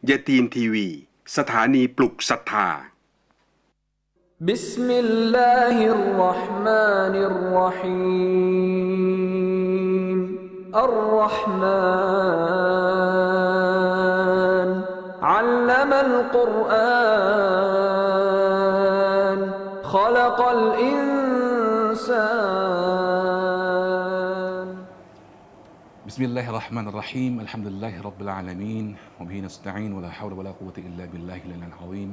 ยาตีนทีวีสถานีปลุกศรัทธาบิสมิลลาฮิรเราะห์มานิรเราะฮีมอัรเราะห์มานอัลลัมัลกุรอานขะลักัลอินซาน بسم الله الرحمن الرحيم الحمد لله رب العالمين وبه نستعين ولا حول ولا قوة إلا بالله العلي العظيم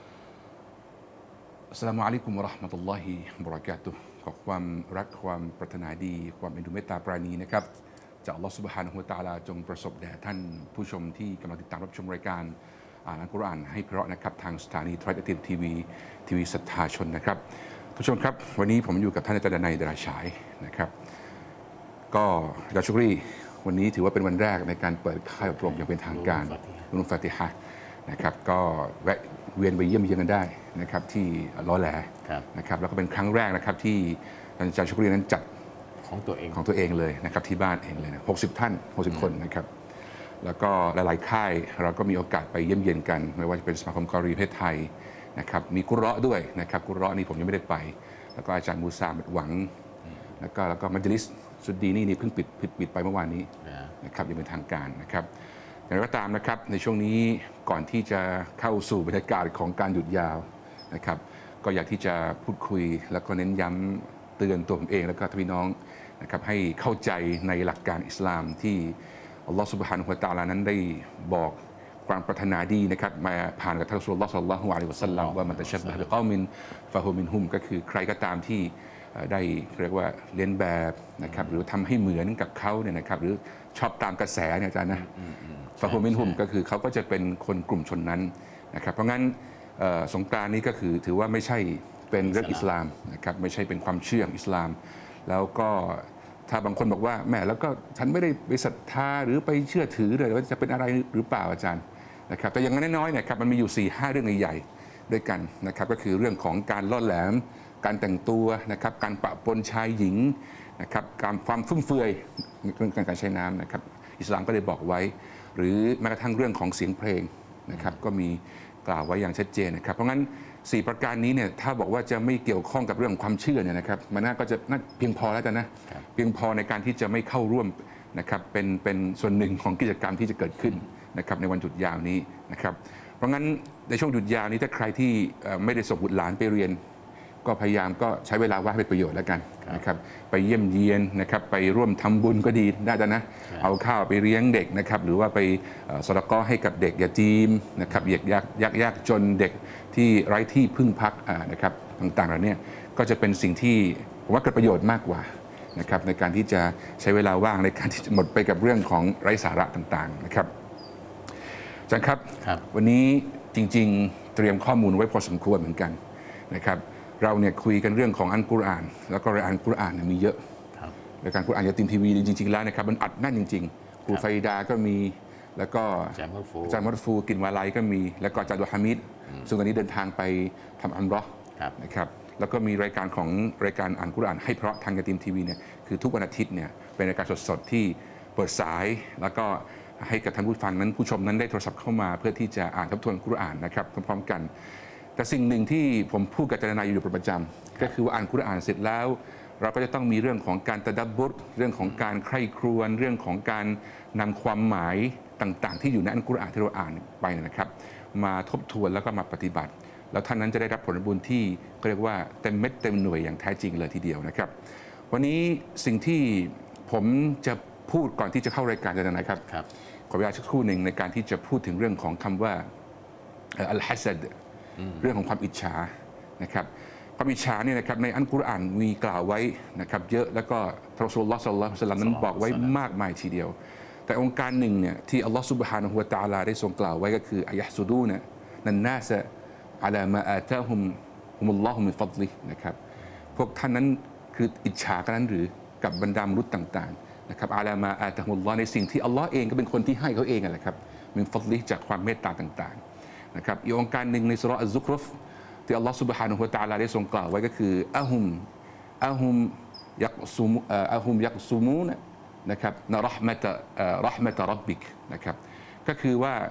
อัสสลามุอะลัยกุมวะเราะห์มะตุลลอฮิวะบะเราะกาตุฮ์ขอความรักความปรารถนาดีความเอ็นดูเมตตาปราณีนะครับจากอัลลอฮฺซุบฮานะฮูวะตะอาลาจงประสบแด่ท่านผู้ชมที่กำลังติดตามรับชมรายการอ่านอัลกุรอานให้เพราะนะครับทางสถานีโทรทัศน์ทีวีศรัทธาชนนะครับผู้ชมครับวันนี้ผมอยู่กับท่านอาจารย์ดนัย ดาราฉายนะครับก็ยาชุกรีวันนี้ถือว่าเป็นวันแรกในการเปิดค่ายอบรมอย่างเป็นทางการอุนุฟาติฮะนะครับก็แวะเวียนไปเยี่ยมเยียนกันได้นะครับที่ล้อแหลนะครับแล้วก็เป็นครั้งแรกนะครับที่อาจารย์ชุกรีนั้นจัดของตัวเองเลยนะครับที่บ้านเองเลยนะ60 ท่าน 60 คนนะครับแล้วก็หลายๆค่ายเราก็มีโอกาสไปเยี่ยมเยียนกันไม่ว่าจะเป็นสมาคมกอรีประเทศไทยนะครับมีกุรเราะห์ด้วยนะครับกุรเราะห์นี่ผมยังไม่ได้ไปแล้วก็อาจารย์มูซาเม็ดหวังแล้วก็มัจลิสสุดดีนี่เพิ่งปิดไปเมื่อวานนี้นะครับยังเป็นทางการนะครับอย่างไรก็ตามนะครับในช่วงนี้ก่อนที่จะเข้าสู่บรรยากาศของการหยุดยาวนะครับก็อยากที่จะพูดคุยแล้วก็เน้นย้ำเตือนตัวผมเองแล้วก็พี่น้องนะครับให้เข้าใจในหลักการอิสลามที่อัลลอฮฺซุบฮานะฮูวะตะอาลานั้นได้บอกความปรารถนาดีนะครับมาผ่านกับท่านรอซูลุลลอฮฺ ศ็อลลัลลอฮุอะลัยฮิวะซัลลัมว่ามันตะชับบะฮ์บิกออมินฟะฮุมินฮุมก็คือใครก็ตามที่ได้เรียกว่าเลียนแบบนะครับหรือทำให้เหมือนกับเขาเนี่ยนะครับหรือชอบตามกระแสเนี่ยอาจารย์นะฟะฮุมินฮุมก็คือเขาก็จะเป็นคนกลุ่มชนนั้นนะครับเพราะงั้นสงกรานต์นี้ก็คือถือว่าไม่ใช่เป็นเรื่องอิสลามนะครับไม่ใช่เป็นความเชื่ออิสลามแล้วก็ถ้าบางคนบอกว่าแม่แล้วก็ฉันไม่ได้ไปศรัทธาหรือไปเชื่อถือเลยว่าจะเป็นอะไรหรือเปล่าอาจารย์นะครับแต่อย่างน้อยๆเนี่ยครับมันมีอยู่ 4-5 เรื่องใหญ่ๆด้วยกันนะครับก็คือเรื่องของการล่อแหลมการแต่งตัวนะครับการปะปนชายหญิงนะครับการความฟุ่มเฟือยเรื่องการใช้น้ำนะครับอิสลามก็ได้บอกไว้หรือแม้กระทั่งเรื่องของเสียงเพลงนะครับก็มีกล่าวไว้อย่างชัดเจนนะครับเพราะงั้น4 ประการนี้เนี่ยถ้าบอกว่าจะไม่เกี่ยวข้องกับเรื่องความเชื่อเนี่ยนะครับมันน่าก็จะน่าเพียงพอแล้วแต่นะเพียงพอในการที่จะไม่เข้าร่วมนะครับเป็นส่วนหนึ่งของกิจกรรมที่จะเกิดขึ้นนะครับในวันหยุดยาวนี้นะครับเพราะงั้นในช่วงหยุดยาวนี้ถ้าใครที่ไม่ได้ส่งบุตรหลานไปเรียนก็พยายามก็ใช้เวลาว่างให้เป็นประโยชน์แล้วกันนะครับไปเยี่ยมเยียนนะครับไปร่วมทำบุญก็ดีได้นะเอาข้าวไปเลี้ยงเด็กนะครับหรือว่าไปสดะก้อให้กับเด็กยาตีมนะครับยากจนเด็กที่ไร้ที่พึ่งพักนะครับต่างๆเหล่านี้ก็จะเป็นสิ่งที่ผมว่าเกิดประโยชน์มากกว่านะครับในการที่จะใช้เวลาว่างในการที่จะหมดไปกับเรื่องของไร้สาระต่างๆนะครับอาจารย์ครับวันนี้จริงๆเตรียมข้อมูลไว้พอสมควรเหมือนกันนะครับเราเนี่ยคุยกันเรื่องของอัลกุรอานแล้วก็รายอัลกุรอานมีเยอะรายการกุรอานยาตีนทีวีจริงๆแล้วนะครับมันอัดแน่นจริงๆครูไฟดาก็มีแล้วก็อาจารย์มัตฟูกินวาไลก็มีแล้วก็อาจารย์ดุฮามิดซึ่งตอนนี้เดินทางไปทำอัมเราะห์นะครับแล้วก็มีรายการของรายการอ่านกุรอานให้เพราะทางยาตีนทีวีเนี่ยคือทุกวันอาทิตย์เนี่ยเป็นรายการสดๆที่เปิดสายแล้วก็ให้กับท่านผู้ฟังนั้นผู้ชมนั้นได้โทรศัพท์เข้ามาเพื่อที่จะอ่านทบทวนกุรอานนะครับพร้อมๆกันแต่สิ่งหนึ่งที่ผมพูดกับอาจารย์นายอยู่เป็นประจำก็คือว่าอ่านกุรอานเสร็จแล้วเราก็จะต้องมีเรื่องของการตะดับบุรเรื่องของการใคร่ครวญเรื่องของการนำความหมายต่างๆที่อยู่ในอัลกุรอานที่เราอ่านไปนะครับมาทบทวนแล้วก็มาปฏิบัติแล้วท่านนั้นจะได้รับผลบุญที่เรียกว่าเต็มเม็ดเต็มหน่วยอย่างแท้จริงเลยทีเดียวนะครับวันนี้สิ่งที่ผมจะพูดก่อนที่จะเข้ารายการอาจารย์นายครับขอเวลาสักครู่หนึ่งในการที่จะพูดถึงเรื่องของคำว่าอัลฮัสดเรื่องของความอิจฉานะครับความอิจฉาเนี่ยนะครับในอัลกุรอานมีกล่าวไว้นะครับเยอะแล้วก็รอซูลุลลอฮ์ ศ็อลลัลลอฮุอะลัยฮิวะซัลลัมนั้นบอกไว้มากมายทีเดียวแต่องค์การหนึ่งเนี่ยที่อัลลอฮ์ซุบฮานะฮูวะตะอาลาได้ทรงกล่าวไว้ก็คืออัยะซุดูนะนันนาสอะลามาอาตาฮุมุลลอฮุมินฟัฎลินะครับพวกท่านนั้นคืออิจฉากันนั้นหรือกับบรรดามนุษย์ต่างๆนะครับอะลามาอาตาฮุมุลลอฮ์ในสิ่งที่อัลลอฮ์เองก็เป็นคนที่ให้เขาเองแหละครับมินฟัฎลิจากความเมตตาต่างๆนะครับอีกองค์การหนึ่งในซูเราะห์อัซซุครุฟที่อัลลอฮฺซุบฮานะฮูวะตะอาลาได้ทรงกล่าวไว้ก็คืออะฮุมยักซุมูนะครับนะเราะห์มะตะร็อบบิกนะครับก็คือว่า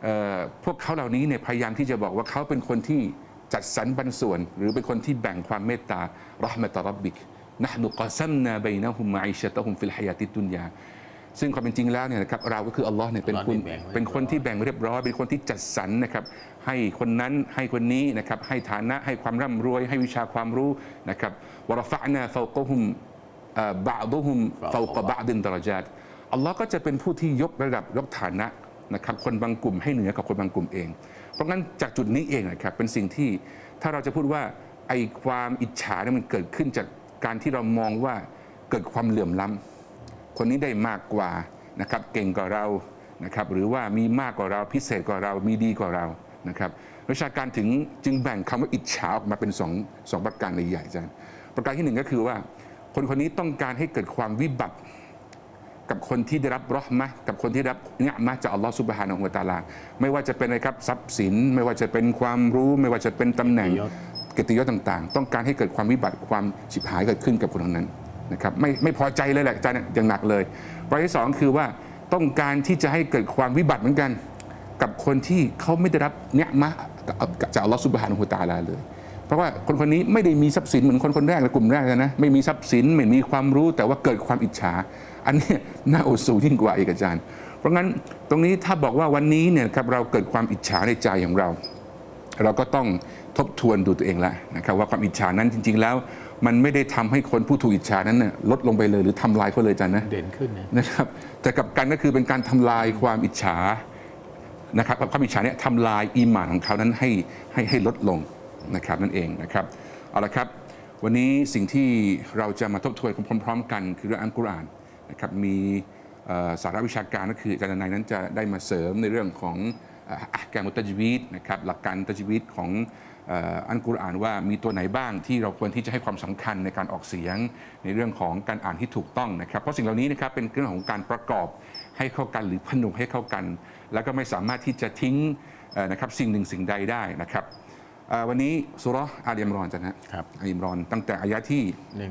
พวกเขาเหล่านี้เนี่ยพยายามที่จะบอกว่าเขาเป็นคนที่จัดสรรปันส่วนหรือเป็นคนที่แบ่งความเมตตารหมะตะร็อบบิกนะห์นุกอซัมนาบัยนะฮุมมะอิชะตะฮุมฟิลฮะยาติดดุนยาซึ่งความเป็นจริงแล้วเนี่ยนะครับเราก็คืออัลลอฮ์เนี่ยเป็นคนที่แบ่งเรียบร้อยเป็นคนที่จัดสรรนะครับให้คนนั้นให้คนนี้นะครับให้ฐานะให้ความร่ำรวยให้วิชาความรู้นะครับวะรฟะนาฟาวกะฮุมบะอ์ฎุฮุมฟาวกะบะอ์ฎินดะเราะญาตอัลลอฮ์ก็จะเป็นผู้ที่ยกระดับยกฐานะนะครับคนบางกลุ่มให้เหนือกับคนบางกลุ่มเองเพราะงั้นจากจุดนี้เองนะครับเป็นสิ่งที่ถ้าเราจะพูดว่าไอ้ความอิจฉาเนี่ยมันเกิดขึ้นจากการที่เรามองว่าเกิดความเหลื่อมล้ำคนนี้ได้มากกว่านะครับเก่งกว่าเรานะครับหรือว่ามีมากกว่าเราพิเศษกว่าเรามีดีกว่าเรานะครับวิชาการถึงจึงแบ่งคำว่าอิจฉาออกมาเป็นสองประการใหญ่ๆอาจารย์ประการที่หนึ่งก็คือว่าคนคนนี้ต้องการให้เกิดความวิบัติกับคนที่ได้รับเราะห์มะห์กับคนที่ได้รับเนียมะห์จากอัลลอฮฺซุบฮานะฮูวะตะอาลาไม่ว่าจะเป็นอะไรครับทรัพย์สินไม่ว่าจะเป็นความรู้ไม่ว่าจะเป็นตำแหน่งเกียรติยศต่างๆต้องการให้เกิดความวิบัติความฉิบหายเกิดขึ้นกับคนคนนั้นนะครับไม่พอใจเลยแหละอาจารย์อย่างหนักเลยประการที่สองคือว่าต้องการที่จะให้เกิดความวิบัติเหมือนกันกับคนที่เขาไม่ได้รับเนียมะห์จากอัลลอฮฺซุบฮานะฮูวะตะอาลาเลยเพราะว่าคนคนนี้ไม่ได้มีทรัพย์สินเหมือนคนแรกในกลุ่มแรกนะไม่มีทรัพย์สินไม่มีความรู้แต่ว่าเกิดความอิจฉาอันนี้น่าอดสูยิ่งกว่าอีกอาจารย์เพราะงั้นตรงนี้ถ้าบอกว่าวันนี้เนี่ยครับเราเกิดความอิจฉาในใจของเราก็ต้องทบทวนดูตัวเองแล้วนะครับว่าความอิจฉานั้นจริงๆแล้วมันไม่ได้ทำให้คนผู้ถูกอิจฉานั้นน่ะลดลงไปเลยหรือทำลายเขาเลยอาจารย์นะเด่นขึ้นนะครับแต่กับกันก็คือเป็นการทำลายความอิจฉานะครับความอิจฉาเนี่ยทำลายอีหม่านของเขานั้นให้ลดลงนะครับนั่นเองนะครับเอาละครับวันนี้สิ่งที่เราจะมาทบทวนพร้อมๆกันคือเรื่องอัลกุรอานนะครับมีสาระวิชาการก็คืออาจารย์นายนั้นจะได้มาเสริมในเรื่องของอะห์กามุตตัจวีดนะครับหลักการตัจวีดของอัลกุรอานว่ามีตัวไหนบ้างที่เราควรที่จะให้ความสำคัญในการออกเสียงในเรื่องของการอ่านที่ถูกต้องนะครับเพราะสิ่งเหล่านี้นะครับเป็นเรื่องของการประกอบให้เข้ากันหรือผนวกให้เข้ากันแล้วก็ไม่สามารถที่จะทิ้งนะครับสิ่งหนึ่งสิ่งใดได้นะครับวันนี้ซูเราะห์อาลีอิมรอนจะนะครับอาลีอิมรอนตั้งแต่อายะที่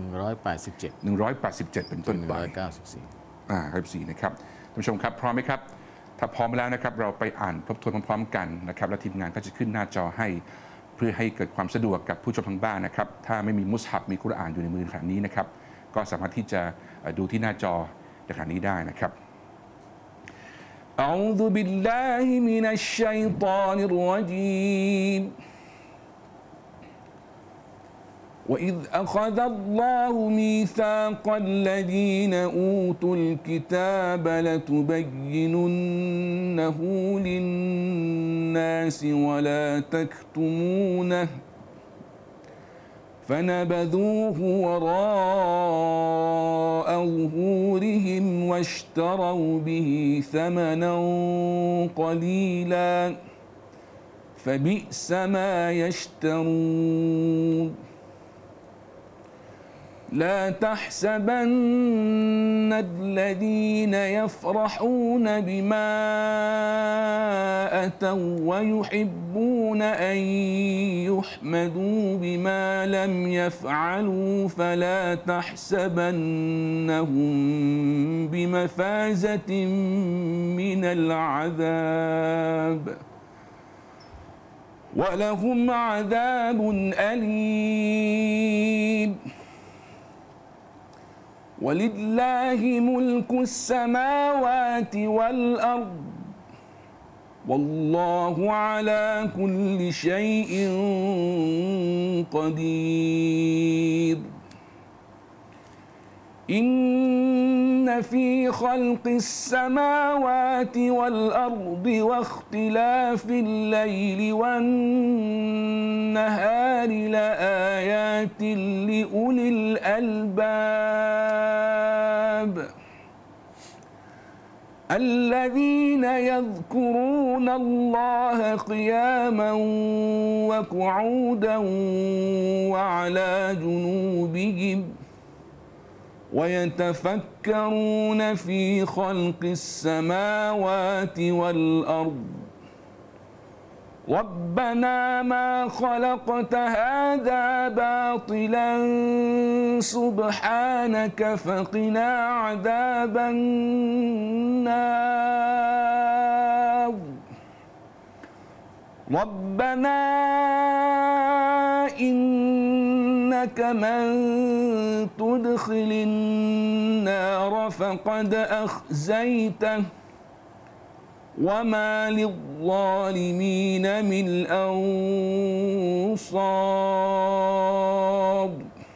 187เป็นต้นไป194นะครับท่านผู้ชมครับพร้อมไหมครับถ้าพร้อมแล้วนะครับเราไปอ่านทบทวนพร้อมๆกันนะครับและทีมงานก็จะขึ้นหน้าจอให้เพื่อให้เกิดความสะดวกกับผู้ชมทางบ้านนะครับถ้าไม่มีมุสฮับมีกุรอานอยู่ในมือขณะนี้นะครับก็สามารถที่จะดูที่หน้าจอในขณะนี้ได้นะครับอะอูซุบิลลาฮิมินัชชัยฏอนิรเราะญีมوإذ أخذ الله ميثاق الذين أوتوا الكتاب لتبيننه للناس ولا تكتمونه فنبذوه وراء ظهورهم واشتروا به ثمنا قليلا فبئس ما يشترون لا تحسبن الذين يفرحون بما أتوا ويحبون أن يحمدوا بما لم يفعلوا فلا تحسبنهم بمفازة من العذاب ولهم عذاب أليم ولله ملك السماوات والأرض والله على كل شيء قدير إن في خلق السماوات والأرض واختلاف الليل والنهار لآيات لأولي الألباب الذين يذكرون الله قياما وقعودا وعلى جنوبهم ويتفكرون في خلق السماوات والأرض ربنا ما خلقت هذا باطلا سبحانك فقنا عذاب النار ربنا إنك من تدخل النار فقد أخزيته وما للظالمين من أنصار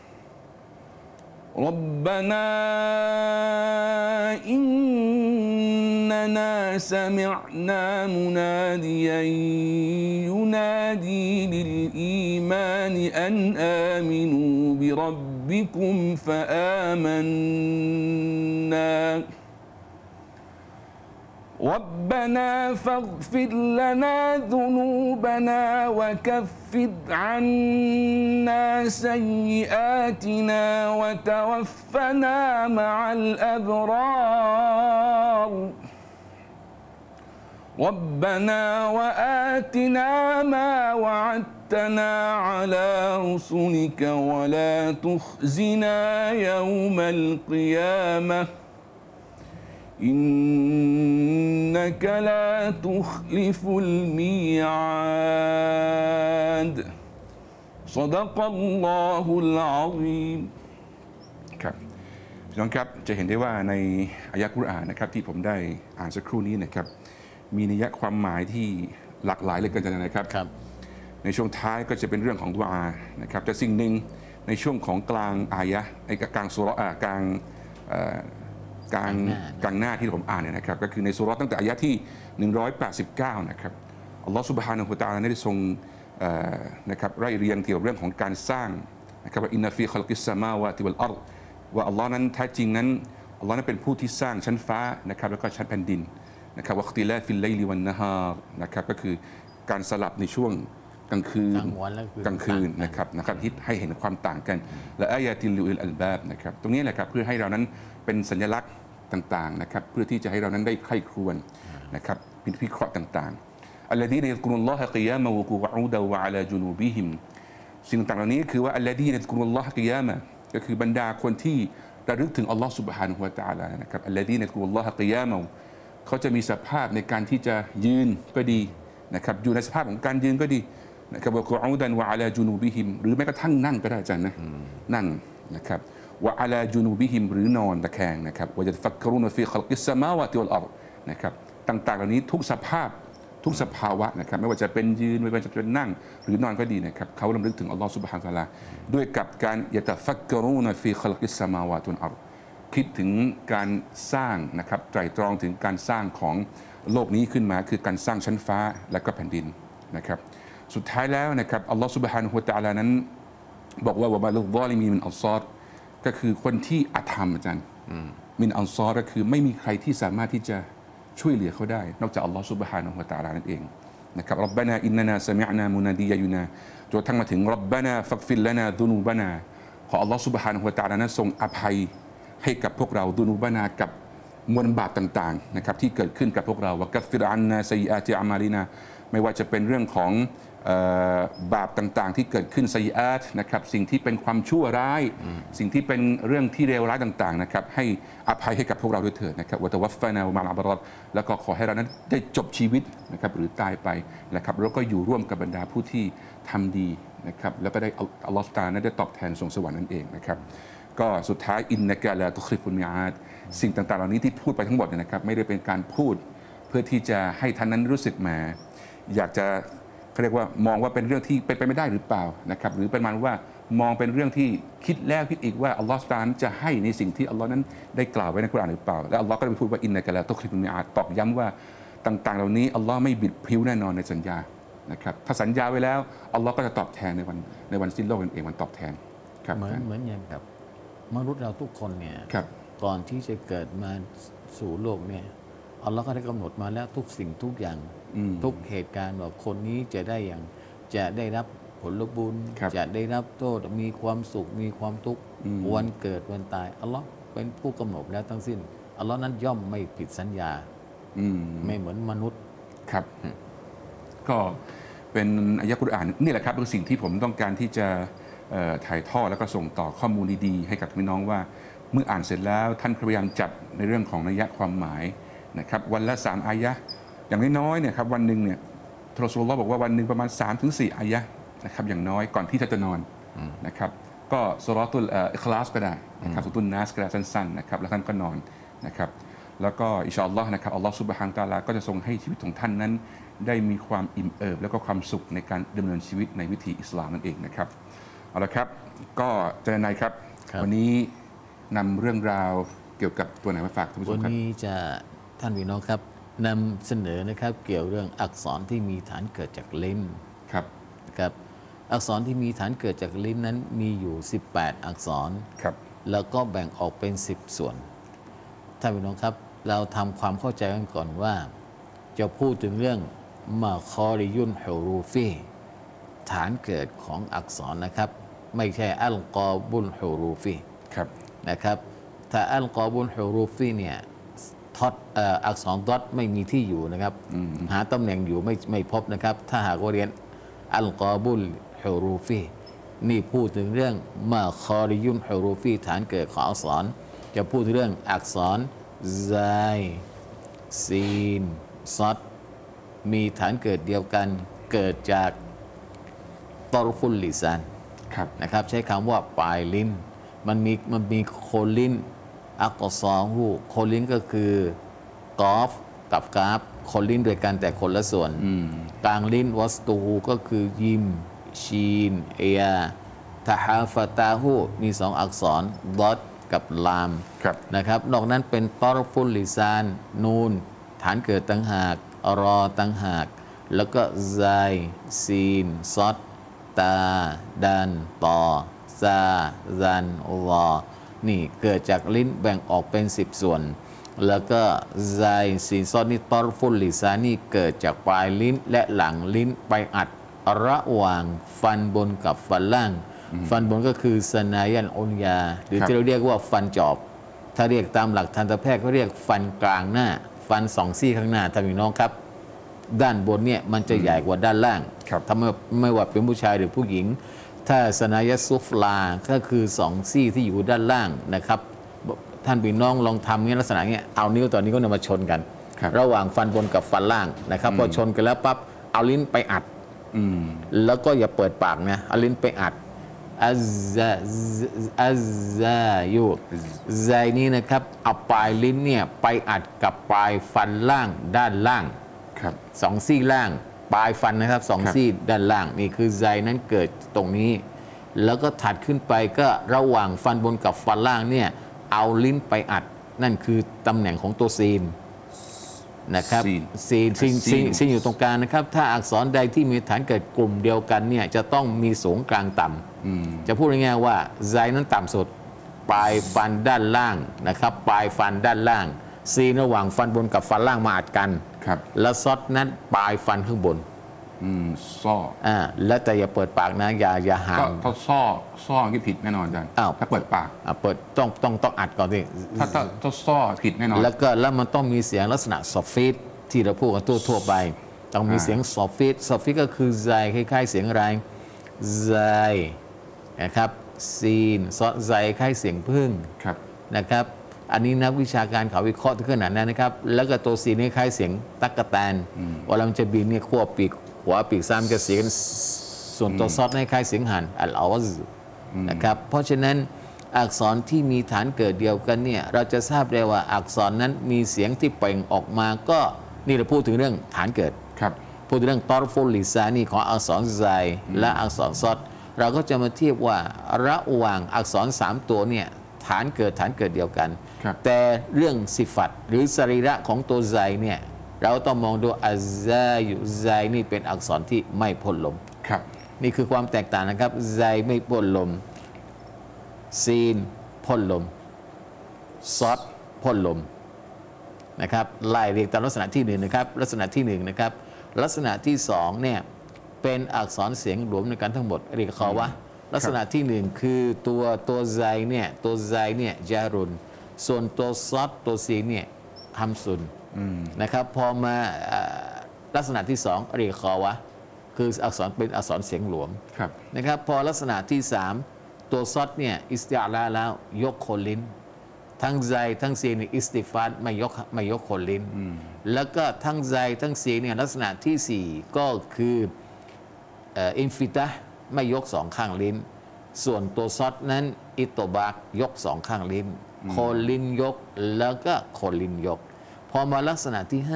ربنا إننا سمعنا مناديا ينادي للإيمان أن آمنوا بربكم فآمنا ربنا فاغفر لنا ذنوبنا وكفر عنا سيئاتنا وتوفنا مع الأبرار ربنا وآتنا ما وعدتنا على رسلك ولا تخزنا يوم القيامة إنك لا تخلف الميعاد صدق الله العظيم ครับพี่น้องครับจะเห็นได้ว่าในอายะกุรอานนะครับที่ผมได้อ่านสักครู่นี้นะครับมีนัยความหมายที่หลากหลายเลยกันนะครับในช่วงท้ายก็จะเป็นเรื่องของดุอานะครับแต่สิ่งหนึ่งในช่วงของกลางอายะในกลางสุเราะห์กลางหน้าที่ผมอ่านเนี่ยนะครับก็คือในสุเราะห์ตั้งแต่อายะที่189นะครับอัลลอฮฺซุบฮานะฮูวะตะอาลาได้ทรงนะครับไล่เรียงเกี่ยวกับเรื่องของการสร้างนะครับว่าอินนาฟีคอลกิสซามาวาติวัลอัรฎว่าอัลลอฮ์นั้นแท้จริงนั้นอัลลอฮ์นั้นเป็นผู้ที่สร้างชั้นฟ้านะครับแล้วก็ชั้นแผ่นดินนะครับวัคติลาฟิลไลลิวันนะฮารนะครับก็คือการสลับในช่วงกลางคืนนะครับที่ให้เห็นความต่างกันและอายะติลลิอุลอัลบาบนะครับตรงนี้แหละครับเพื่อให้เรานั้นเป็นสัญลักษณ์ต่างๆนะครับเพื่อที่จะให้เรานั้นได้ใคร่ครวญนะครับเป็นวิเคราะห์ต่างๆอัลลอฮียัซกุรุลลอฮะกิยามะวะกุอูดะวะอะลาจุนูบิฮิมสิ่งต่างๆเหล่านี้คือว่าอัลลอฮียัซกุรุลลอฮะกิยามะก็คือบรรดาคนที่ระลึกถึงอัลลอฮ์ซุบฮานะฮูวะตะอาลานะครับอัลลอฮียัซกุรุลลอฮะกิยามะเขาจะมีสภาพในการที่จะยืนก็ดีนะครับอยู่ในสภาพของการยืนก็ดีนะครับวะกุอูดันวะอะลาจุนูบิฮิมหรือแม้กระทั่งนั่งก็ได้อาจารย์นะนั่งนะครับวะอะลาจุนูบิฮิมหรือนอนตะแคงนะครับวะยัตฟักกะรูนฟีคัลกิสซามาวาติวัลอัรฎนะครับต่างๆเหล่านี้ทุกสภาพทุกสภาวะนะครับไม่ว่าจะเป็นยืนไม่ว่าจะเป็นนั่งหรือนอนก็ดีนะครับเขารำลึกถึงอัลลอฮฺซุบฮานะฮูวะตะอาลาด้วยกับการยัตฟักกะรูนฟีคัลกิสซามาวาติวัลอัรฎคิดถึงการสร้างนะครับไตร่ตรองถึงการสร้างของโลกนี้ขึ้นมาคือการสร้างชั้นฟ้าและก็แผ่นดินนะครับสุดท้ายแล้วนะครับอัลลอฮฺซุบฮานะฮูวะตะอาลานั้นบอกว่าวะมาลุฎอลิมีมินอัลซอรก็คือคนที่อธรรมอาจารย์มินอัลซอรก็คือไม่มีใครที่สามารถที่จะช่วยเหลือเขาได้นอกจากอัลลอฮฺซุบฮานะฮูวะตะอาลานั่นเองนะครับรับบานาอินนานาซะมิอนามุนาดียะยูนาจนทั้งมาถึงรับบานาฟักฟิลลานาดุนูบานาขออัลลอฮฺซุบฮานะฮูวะตะอาลานั้นทรงอภัยให้กับพวกเราดุนูบานากับมวลบาปต่างๆนะครับที่เกิดขึ้นกับพวกเราวะกัฟฟิรอันนาซัยอาติอามาลินาไม่ว่าจะเป็นเรื่องของบาปต่างๆที่เกิดขึ้นไซอาตนะครับสิ่งที่เป็นความชั่วร้ายสิ่งที่เป็นเรื่องที่เลวร้ายต่างๆนะครับให้อภัยให้กับพวกเราด้วยเถิดนะครับวะตะวัฟฟานะวะมาอัลบารอดแล้วก็ขอให้เรานั้นได้จบชีวิตนะครับหรือตายไปนะครับแล้วก็อยู่ร่วมกับบรรดาผู้ที่ทำดีนะครับแล้วก็ได้อัลลอฮฺตานั้นได้ตอบแทนส่งสวรรค์นั่นเองนะครับก็สุดท้ายอินนะกะลาตุคลิฟุลมิอาดสิ่งต่างๆเหล่านี้ที่พูดไปทั้งหมดนะครับไม่ได้เป็นการพูดเพื่อที่จะให้ท่านนั้นรู้สึกแหมอยากจะเขาเรียกว่ามองว่าเป็นเรื่องที่เป็นไปไม่ได้หรือเปล่านะครับหรือเป็นมันว่ามองเป็นเรื่องที่คิดแล้วคิดอีกว่าอัลลอฮฺตาลจะให้ในสิ่งที่อัลลอฮ์นั้นได้กล่าวไว้ในกุรอานหรือเปล่าและอัลลอฮ์ก็ได้พูดว่าอินนะกะลาตุคลิฟุลมิอาดตอกย้ำว่าต่างๆเหล่านี้อัลลอฮ์ไม่บิดพลิ้วแน่นอนในสัญญานะครับถ้าสัญญาไว้แล้วอัลลอฮ์ก็จะตอบแทนในวันสิ้นโลกนั่นเองวันตอบแทนครับเหมือนอย่างกับมนุษย์เราทุกคนเนี่ยก่อนที่จะเกิดมาสู่โลกเนี่ยอัลลอฮ์ก็ได้กำหนดมาแล้วทุกสิ่งทุกอย่างทุกเหตุการณ์ว่าคนนี้จะได้อย่างจะได้รับผลบุญจะได้รับโทษมีความสุขมีความทุกข์วันเกิดวันตายอัลลอฮ์เป็นผู้กำหนดแล้วทั้งสิ้นอัลลอฮ์นั้นย่อมไม่ผิดสัญญาไม่เหมือนมนุษย์ครับก็เป็นอายะกุรอานนี่แหละครับเป็นสิ่งที่ผมต้องการที่จะถ่ายทอดแล้วก็ส่งต่อข้อมูลดีๆให้กับพี่น้องว่าเมื่ออ่านเสร็จแล้วท่านพยายามจับในเรื่องของนัยยะความหมายนะครับวันละ3 อายะอย่างน้อยๆเนี่ยครับวันหนึ่งเนี่ยท่านรอซูลุลลอฮ์บอกว่าวันหนึ่งประมาณ 3-4 อายะห์นะครับอย่างน้อยก่อนที่จะนอนนะครับก็ซูเราะตุลอิคลาสก็ได้นะครับซูเราะตุลนัสก็ได้สั้นๆนะครับแล้วท่านก็นอนนะครับแล้วก็อินชาอัลลอฮ์นะครับอัลลอฮ์ซุบฮานะฮูวะตะอาลาก็จะทรงให้ชีวิตของท่านนั้นได้มีความอิ่มเอิบและก็ความสุขในการดำเนินชีวิตในวิถีอิสลามนั่นเองนะครับเอาละครับก็เจริญนายครับวันนี้นำเรื่องราวเกี่ยวกับตัวไหนมาฝากท่านผู้ชมครับวันนี้จะท่านพี่น้องครับนำเสนอนะครับเกี่ยวเรื่องอักษรที่มีฐานเกิดจากลิ้นครับนะครับอักษรที่มีฐานเกิดจากลิ้นนั้นมีอยู่18อักษรครับแล้วก็แบ่งออกเป็น10ส่วนท่านพี่น้องครับเราทำความเข้าใจกันก่อนว่าจะพูดถึงเรื่องมาคอริยุนฮุรูฟีฐานเกิดของอักษรนะครับไม่ใช่อัลกอบุลฮุรูฟีครับนะครับถ้าอัลกอบุลฮุรูฟีเนี่ยอักษรดอทไม่มีที่อยู่นะครับหาตำแหน่งอยู่ไม่พบนะครับถ้าหากว่าเรียนอัลกอบุลฮุรูฟีนี่พูดถึงเรื่องมาคอริยุนฮุรูฟีฐานเกิดของอักษรจะพูดถึงเรื่องอักษรไซซีนซอดมีฐานเกิดเดียวกันเกิดจากตอรฟุลลิซานนะครับใช้คำว่าปลายลิ้นมันมีโคนลิ้นอักษรหูโคนลิ้นก็คือกอฟกับกาฟโคนลิ้นด้วยกันแต่คนละส่วนกลางลิ้นวัสตูหูก็คือยิมชีนเอียทาฮาฟาตาหูมีสองอักษรดอทกับลามนะครับนอกนั้นเป็นตอรฟุลลิซานนูนฐานเกิดต่างหากรอต่างหากแล้วก็ไซซีนซอดตาดันตอซาซันลอนี่เกิดจากลิ้นแบ่งออกเป็น10ส่วนแล้วก็ไซซีนซอดนี่ตอรฟุลลิซานนี่เกิดจากปลายลิ้นและหลังลิ้นไปอัดระหว่างฟันบนกับฟันล่างฟันบนก็คือสนายันอุลยาหรือที่เราเรียกว่าฟันจอบถ้าเรียกตามหลักทันตแพทย์เขาเรียกฟันกลางหน้าฟันสองซี่ข้างหน้าท่านพี่น้องครับด้านบนเนี่ยมันจะใหญ่กว่าด้านล่างถ้าไม่ว่าเป็นผู้ชายหรือผู้หญิงถ้าสนายซุฟลาก็คือสองซี่ที่อยู่ด้านล่างนะครับท่านพี่น้องลองทำเนี่ยลักษณะเนี้ยเอานิ้วต่อนิ้วก็มาชนกันระหว่างฟันบนกับฟันล่างนะครับพอชนกันแล้วปั๊บเอาลิ้นไปอัดแล้วก็อย่าเปิดปากนะเอาลิ้นไปอัดอัซซายูไซนี้นะครับเอาปลายลิ้นเนี่ยไปอัดกับปลายฟันล่างด้านล่างสองซี่ล่างปลายฟันนะครับสองซี่ด้านล่างนี่คือไซนั้นเกิดตรงนี้แล้วก็ถัดขึ้นไปก็ระหว่างฟันบนกับฟันล่างเนี่ยเอาลิ้นไปอัดนั่นคือตำแหน่งของตัวซีนนะครับซีนอยู่ตรงกลางนะครับถ้าอักษรใดที่มีฐานเกิดกลุ่มเดียวกันเนี่ยจะต้องมีสูงกลางต่ำจะพูดง่ายๆว่าไซนั้นต่ำสุดปลายฟันด้านล่างนะครับปลายฟันด้านล่างซีนระหว่างฟันบนกับฟันล่างมาอัดกันแล้วซอดนั้นปลายฟันข้างบนซ้อแล้วแต่อย่าเปิดปากนะอย่าห่างถ้าซ้อที่ผิดแน่นอนอาจารย์ถ้าเปิดปากเปิดต้องอัดก่อนสิถ้าซ้อผิดแน่นอนแล้วมันต้องมีเสียงลักษณะซอฟฟิตที่เราพูดกันทั่วไปต้องมีเสียงซอฟฟิตก็คือไซคล้ายๆเสียงอะไรไซนะครับซีนซอไซคล้ายเสียงพึ่งนะครับอันนี้นักวิชาการเขาวิเคราะห์ถึงขนาดนั้นนะครับแล้วก็ตัวซีนี่คล้ายเสียงตั๊กแตนเวลามันจะบินเนี่ยขั้วปีกขวาปีกซ้ายจะเสียงส่วนตัวซอดคล้ายเสียงหันอัลอาวซนะครับเพราะฉะนั้นอักษรที่มีฐานเกิดเดียวกันเนี่ยเราจะทราบได้ว่าอักษรนั้นมีเสียงที่เปล่งออกมาก็นี่เราพูดถึงเรื่องฐานเกิดพูดถึงเรื่องตอรฟุลลิซานีของอักษรไซและอักษรซอดเราก็จะมาเทียบว่าระหว่างอักษร3ตัวเนี่ยฐานเกิดเดียวกันแต่เรื่องสิฟัตหรือสรีระของตัวไซเนี่ยเราต้องมองดูอัซซาอยู่ไซนี่เป็นอักษรที่ไม่พ่นลมนี่คือความแตกต่างนะครับไซไม่พ่นลมซีนพ่นลมซอดพ่นลมนะครับไล่เรียงตามลักษณะที่1นะครับลักษณะที่1นะครับลักษณะที่2เนี่ยเป็นอักษรเสียงรวมในกันทั้งหมดเรียกเขาว่าลักษณะที่1คือตัวไซเนี่ยจารุนส่วนตัวซอดตัวซีเนี่ยฮัมซุนนะครับพอมาลักษณะที่2เรียกเขาว่าคืออักษรเป็นอักษรเสียงหลวมนะครับพอลักษณะที่3ตัวซอดเนี่ยอิสติอาลาแล้วยกโคนลิ้นทั้งไซทั้งซีนอิสติฟาดไม่ยกโคนลิ้นแล้วก็ทั้งไซทั้งซีเนี่ยลักษณะที่ 4ก็คืออินฟิตะไม่ยกสองข้างลิ้นส่วนตัวซอดนั้นอิโตบากยกสองข้างลิ้นโคนลิ้นยกแล้วก็โคนลิ้นยกพอมาลักษณะที่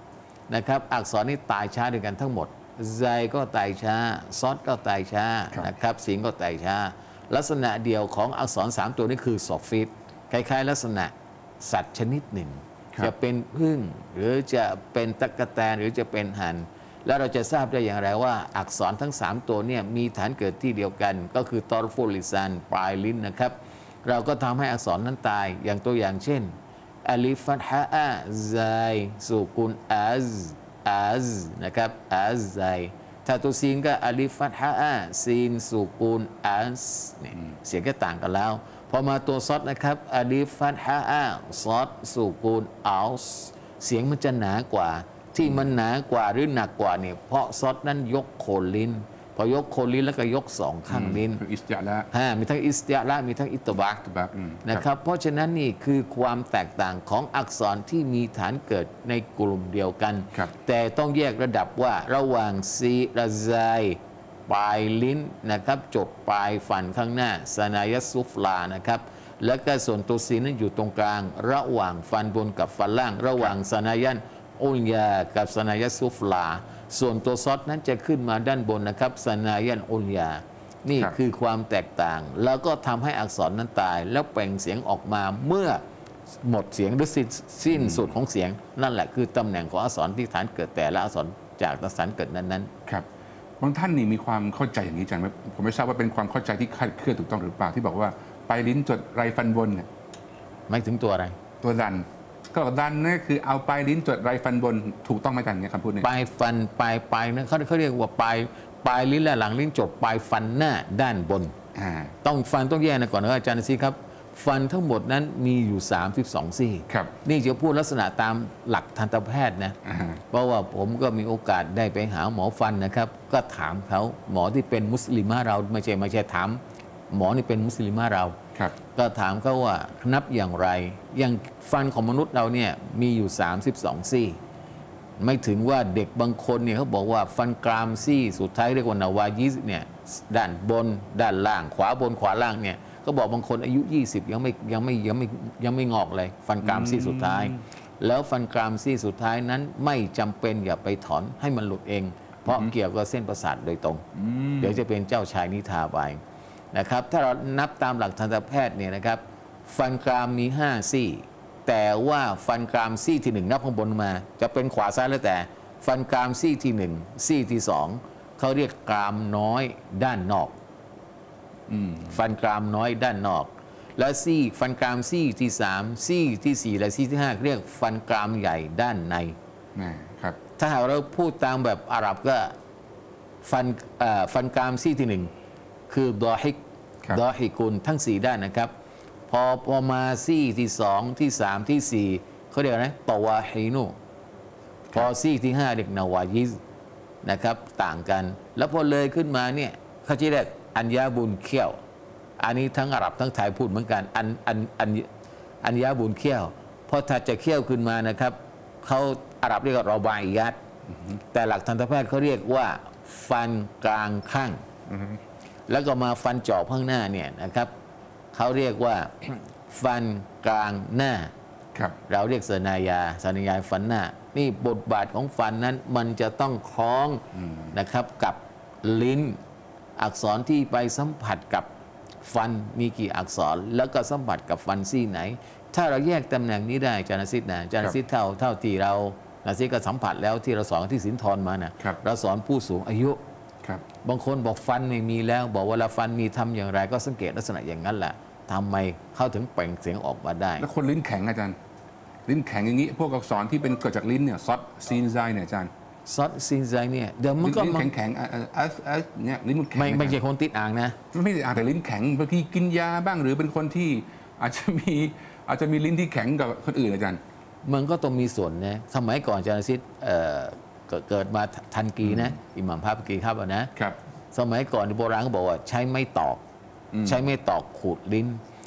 5นะครับอักษรนี้ตายช้าด้วยกันทั้งหมดไซก็ตายช้าซอดก็ตายช้านะครับซีนก็ตายช้าลักษณะเดียวของอักษร3ตัวนี้คือซอฟิตคล้ายๆลักษณะสัตว์ชนิดหนึ่งจะเป็นผึ้งหรือจะเป็นตั๊กแตนหรือจะเป็นห่านแล้วเราจะทราบได้อย่างไรว่าอักษรทั้ง3ตัวเนี่ยมีฐานเกิดที่เดียวกันก็คือตอรฟุลิซานปลายลิ้นนะครับเราก็ทำให้อักษรนั้นตายอย่างตัวอย่างเช่นอลิฟัตฮะอะไซสุกุนอัซนะครับอัซไซถ้าตัวซีนก็อลิฟัตฮะอะซีนสุกุนอัซเนี่ยเสียงก็ต่างกันแล้วพอมาตัวซอดนะครับอลิฟัตฮะอะซอดสุกุนอัลเสียงมันจะหนากว่าที่มันหนากว่าหรือหนักกว่าเนี่ยเพราะซอดนั้นยกโคนลิ้นพอยกโคนลิ้นแล้วก็ยกสองข้างลิ้นอิสติอาละมีทั้งอิสติอาละมีทั้งอิตบักนะครับเพราะฉะนั้นนี่คือความแตกต่างของอักษรที่มีฐานเกิดในกลุ่มเดียวกันแต่ต้องแยกระดับว่าระหว่างซีระไซปลายลิ้นนะครับจบปลายฟันข้างหน้าสนายซุฟลานะครับแล้วก็ส่วนตัวซีนั้นอยู่ตรงกลางระหว่างฟันบนกับฟันล่างระหว่างสนายันอุลยากับสนายซุฟลาส่วนตัวซอดนั้นจะขึ้นมาด้านบนนะครับสนายันอุลยานี่คือความแตกต่างแล้วก็ทำให้อักษรนั้นตายแล้วเปล่งเสียงออกมาเมื่อหมดเสียงหรือสิ้นสุดของเสียงนั่นแหละคือตำแหน่งของอักษรที่ฐานเกิดแต่ละอักษรจากฐานเกิดนั้นครับบางท่านนี่มีความเข้าใจอย่างนี้จังผมไม่ทราบว่าเป็นความเข้าใจที่คลาดเคลื่อนถูกต้องหรือเปล่าที่บอกว่าปลายลิ้นจดไรฟันบนเนี่ยไม่ถึงตัวอะไรตัวดันก็ดันนี่คือเอาปลายลิ้นจดไรฟันบนถูกต้องไหมจันเนี่ยคำพูดนี้ปลายฟันปลายนั่นเขาเรียกว่าปลายลิ้นและหลังลิ้นจดปลายฟันหน้าด้านบนต้องฟันต้องแยกนะก่อนนะอาจารย์ซีครับฟันทั้งหมดนั้นมีอยู่32ซี่นี่จะพูดลักษณะตามหลักทันตแพทย์นะเพราะว่าผมก็มีโอกาสได้ไปหาหมอฟันนะครับก็ถามเขาหมอที่เป็นมุสลิมเราไม่ใช่ถามหมอนี่เป็นมุสลิมเราก็ถามเขาว่านับอย่างไรอย่างฟันของมนุษย์เราเนี่ยมีอยู่32ซี่ไม่ถึงว่าเด็กบางคนเนี่ยเขาบอกว่าฟันกรามซี่สุดท้ายเรียกว่านาวายิสเนี่ยด้านบนด้านล่างขวาบนขวาล่างเนี่ยก็บอกบางคนอายุ20ยังไม่งอกเลยฟันกรามซี่สุดท้ายแล้วฟันกรามซี่สุดท้ายนั้นไม่จำเป็นอย่าไปถอนให้มันหลุดเองเพราะเกี่ยวกับเส้นประสาทโดยตรงเดี๋ยวจะเป็นเจ้าชายนิทราไปนะครับถ้าเรานับตามหลักทันตแพทย์เนี่ยนะครับฟันกรามมี5ซี่แต่ว่าฟันกรามซี่ที่1นับข้างบนมาจะเป็นขวาซ้ายแล้วแต่ฟันกรามซี่ที่1ซี่ที่2เขาเรียกกรามน้อยด้านนอกฟันกรามน้อยด้านนอกแล้วซี่ฟันกรามซี่ที่3ซี่ที่4และซี่ที่5เรียกฟันกรามใหญ่ด้านในครับถ้าหากเราพูดตามแบบอาหรับก็ฟันกรามซี่ที่1คือดอฮิกุลทั้ง4ด้านนะครับพอมาซี่ที่2ที่3ที่4เขาเรียกนะตวาฮินุพอซี่ที่5เรียกนาวายิซนะครับต่างกันแล้วพอเลยขึ้นมาเนี่ยเขาจะเรียกอัญญาบุญเขี้ยวอันนี้ทั้งอาหรับทั้งไทยพูดเหมือนกันอัญญาบุญเขี้ยวพอถ้าจะเขี้ยวขึ้นมานะครับเขาอาหรับเรียกว่ารอบาอิยัตแต่หลักทันตแพทย์เขาเรียกว่าฟันกลางข้างแล้วก็มาฟันจอบข้างหน้าเนี่ยนะครับเขาเรียกว่าฟันกลางหน้าเราเรียกสนายาฟันหน้านี่บทบาทของฟันนั้นมันจะต้องคล้องนะครับกับลิ้นอักษรที่ไปสัมผัสกับฟันมีกี่อักษรแล้วก็สัมผัสกับฟันซี่ไหนถ้าเราแยกตำแหน่งนี้ได้อาจารย์ซิดนะอาจารย์ซิดเท่าที่เราอาจารย์ซิดก็สัมผัสแล้วที่เราสอนที่สินธรมานะเราสอนผู้สูงอายุบางคนบอกฟันไม่มีแล้วบอกว่าฟันมีทำอย่างไรก็สังเกตลักษณะอย่างนั้นแหละทำไมเข้าถึงเปล่งเสียงออกมาได้แล้วคนลิ้นแข็งอาจารย์ลิ้นแข็งอย่างนี้พวกอักษรที่เป็นเกิดจากลิ้นเนี่ยซอดซีนไซเนี่ยอาจารย์ซอดซีนไซเนี่ยเดี๋ยวมันก็ลิ้นแข็งเนี่ยลิ้นมันแข็งไม่ใช่คนติดอ่างนะไม่ติดอ่างแต่ลิ้นแข็งบางทีกินยาบ้างหรือเป็นคนที่อาจจะมีลิ้นที่แข็งกับคนอื่นอาจารย์มันก็ต้องมีส่วนนะสมัยก่อนอาจารย์ซิดเกิดมาทันกีนะอิหม่ามภาพกีครับนะสมัยก่อนโบราณเขาบอกว่าใช้ไม้ตอกขูดลิ้น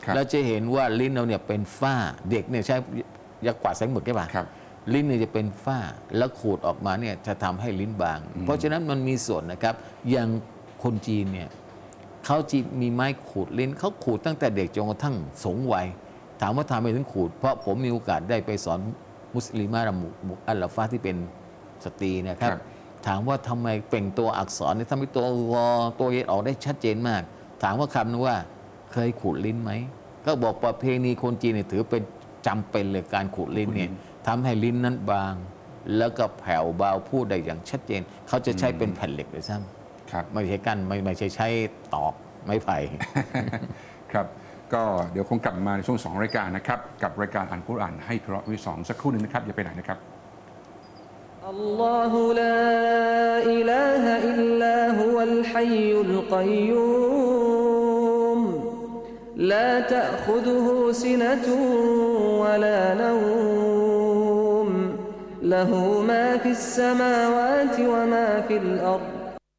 แล้วจะเห็นว่าลิ้นเราเนี่ยเป็นฝ้าเด็กเนี่ยใช้ยักกวาดแสงหมึกใช่ป่ะลิ้นเนี่ยจะเป็นฝ้าแล้วขูดออกมาเนี่ยจะทำให้ลิ้นบางเพราะฉะนั้นมันมีส่วนนะครับอย่างคนจีนเนี่ยเขาจีมีไม้ขูดลิ้นเขาขูดตั้งแต่เด็กจนกระทั่งสูงวัยถามว่าทำไมถึงขูดเพราะผมมีโอกาสได้ไปสอนมุสลิมะมุอัลลาฟะที่เป็นสตรีนะครับถามว่าทำไมเปล่งตัวอักษรเนี่ยทำให้ตัววอตัวเย็ดออกได้ชัดเจนมากถามว่าคำนึงว่าเคยขูดลิ้นไหมก็บอกประเพณีคนจีนเนี่ยถือเป็นจำเป็นเลยการขูดลิ้นเนี่ยทำให้ลิ้นนั้นบางแล้วก็แผ่วเบาพูดได้อย่างชัดเจนเขาจะใช้เป็นแผ่นเหล็กเลยซ้ำไม่ใช่กั้นไม่ใช่ใช้ตอกไม้ไผ่ครับก็เดี๋ยวคงกลับมาในช่วง2รายการนะครับกับรายการอ่านกุรอานให้เพราะวิ2สักครู่หนึ่งนะครับอย่าไปไหนนะครับอัลลอฮุลาอิลาฮะอิลลาฮุวัลฮัยยุลกัยยูมลาตะคุซุฮุซินะตุวะลานะอูมละฮูมาฟิสสมาวาติวะมาฟิลอัรฎ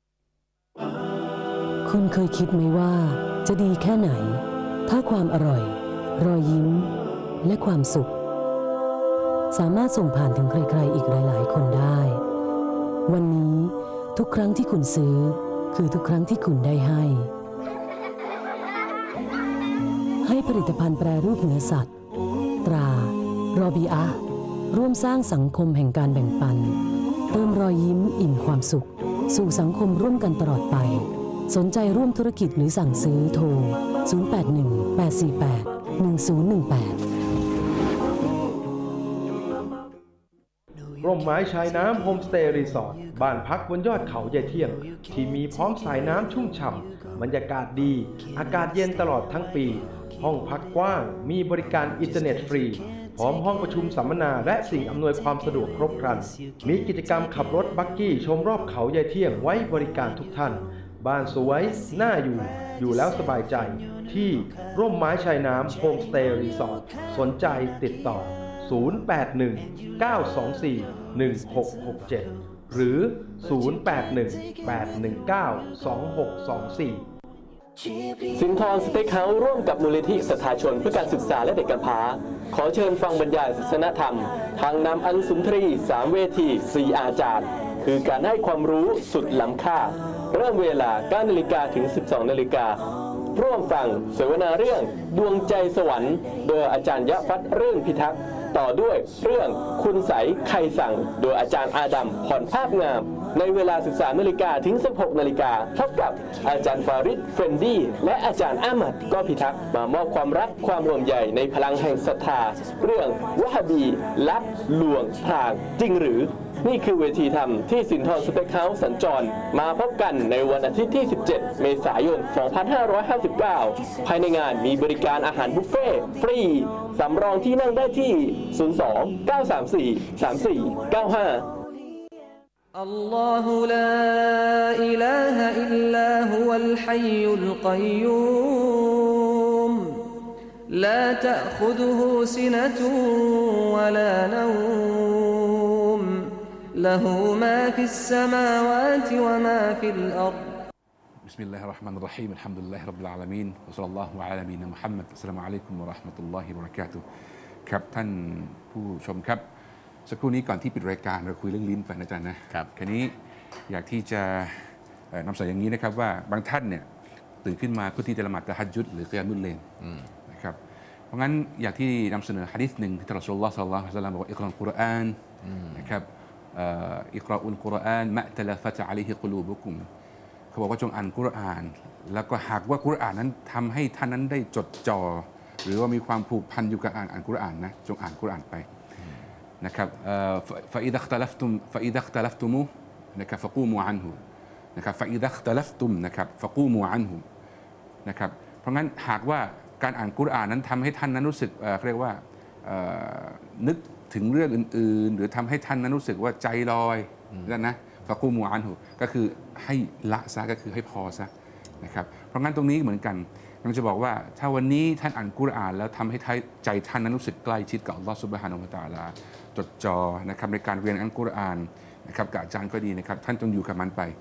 คุณเคยคิดไหมว่าจะดีแค่ไหนถ้าความอร่อยรอยยิ้มและความสุขสามารถส่งผ่านถึงใครๆอีกหลายๆคนได้วันนี้ทุกครั้งที่คุณซื้อคือทุกครั้งที่คุณได้ให้ผลิตภัณฑ์แปรรูปเนื้อสัตว์ตรารอบีอาร่วมสร้างสังคมแห่งการแบ่งปันเติมรอยยิ้มอิ่มความสุขสู่สังคมร่วมกันตลอดไปสนใจร่วมธุรกิจหรือสั่งซื้อโทร0818481018 ร่มไม้ชายน้ำโฮมสเตย์รีสอร์ทบ้านพักบนยอดเขาใหญ่เที่ยงที่มีพร้อมสายน้ำชุ่มฉ่ำบรรยากาศดีอากาศเย็นตลอดทั้งปีห้องพักกว้างมีบริการอินเทอร์เน็ตฟรีพร้อมห้องประชุมสัมมนาและสิ่งอำนวยความสะดวกครบครันมีกิจกรรมขับรถบักกี้ชมรอบเขาใหญ่เที่ยงไว้บริการทุกท่านบ้านสวยน่าอยู่แล้วสบายใจที่ร่มไม้ชายน้ำโฮมสเตย์รีสอร์ทสนใจติดต่อ081-924-1667 หรือ 081-819-2624 สินทรสเต็กเฮาส์ร่วมกับมูลนิธิสัทธาชนเพื่อการศึกษาและเด็กกำพร้าขอเชิญฟังบรรยายศาสนธรรมทางนำอันสุนทรี3เวที4อาจารย์คือการให้ความรู้สุดล้ำค่าเริ่มเวลา 9 นาฬิกาถึง 12 นาฬิการ่วมฟังเสวนาเรื่องดวงใจสวรรค์โดยอาจารย์ยะฟัดเรื่องพิทักษ์ต่อด้วยเรื่องคุณใสใครสั่งโดยอาจารย์อาดัมผ่อนภาพงามในเวลา 13 นาฬิกาถึง 16 นาฬิกาพบกับอาจารย์ฟาริดเฟรนดี้และอาจารย์อามัดก็พิทักษ์มามอบความรักความรวมใหญ่ในพลังแห่งศรัทธาเรื่องวะฮาบีลับลวงพรางจริงหรือนี่คือเวทีธรรมที่สินทรสเต็กเฮาส์สัญจรมาพบกันในวันอาทิตย์ที่ 17 เมษายน 2559 ภายในงานมีบริการอาหารบุฟเฟ่ต์ฟรีสำรองที่นั่งได้ที่ 02-934-3495 อัลลอฮุลาอิลาฮะอิลลาฮุวัลฮัยยุลกัยยูมลาตะคุซุฮุซินะตุวะลานะอูมละฮูมาฟิสสมาวาติวะมาฟิลอัรฎบิสมิลลาฮิรเราะห์มานิรเราะฮีมอัลฮัมดุลิลลาฮิร็อบบิลอาละมีนวะศ็อลลัลลอฮุอะลานบีนะมุฮัมมัดอัสสลามุอะลัยกุมวะเราะห์มะตุลลอฮิวะบะเราะกาตุฮ์ครับท่านผู้ชมครับสักครู่นี้ก่อนที่ปิดรายการเราคุยเรื่องลิ้นไปนะอาจารย์นะครับคราวนี้อยากที่จะนำเสนออย่างนี้นะครับว่าบางท่านเนี่ยตื่นขึ้นมาเพื่อที่จะละหมาดตะฮัจญุดหรือกิยามุลเลลนะครับเพราะงั้นอยากที่นำเสนอหะดีษหนึ่งที่ท่านรอซูลุลลอฮ์ ศ็อลลัลลอฮุอะลัยฮิวะซัลลัมบอกว่าอิกรออัลกุรอานนะครับอิกรออุลกุรอานมะตะละฟะตะอะลัยฮิกุลูบุกุมเขาบอกว่าจงอ่านกุรอานแล้วก็หากว่ากุรอานนั้นทำให้ท่านนั้นได้จดจ่อหรือว่ามีความผูกพันอยู่กับอ่านกุรอานนะจงอ่านกุรอานไปนะครับفإذا اختلفتم นะครับ فقوموا عنه นะครับ فإذا اختلفتم นะครับ فقوموا عنه นะครับเพราะงั้นหากว่าการอ่านกุรอานนั้นทำให้ท่านนั้นรู้สึกเรียกว่านึกถึงเรื่องอื่นๆหรือทำให้ท่านนั้นรู้สึกว่าใจลอยนั่นนะ فقوموا عنه ก็คือให้ละซะก็คือให้พอซะนะครับเพราะงั้นตรงนี้เหมือนกันเราจะบอกว่าถ้าวันนี้ท่านอ่านกุรอานแล้วทำให้ใจท่านนั้นรู้สึกใกล้ชิดกับอัลลอฮฺซุบฮานะฮูวะตะอาลาจดจ่อนะครับในการเรียนอัลกุรอานนะครับกับอาจารย์ก็ดีนะครับท่านจงอยู่กับมันไป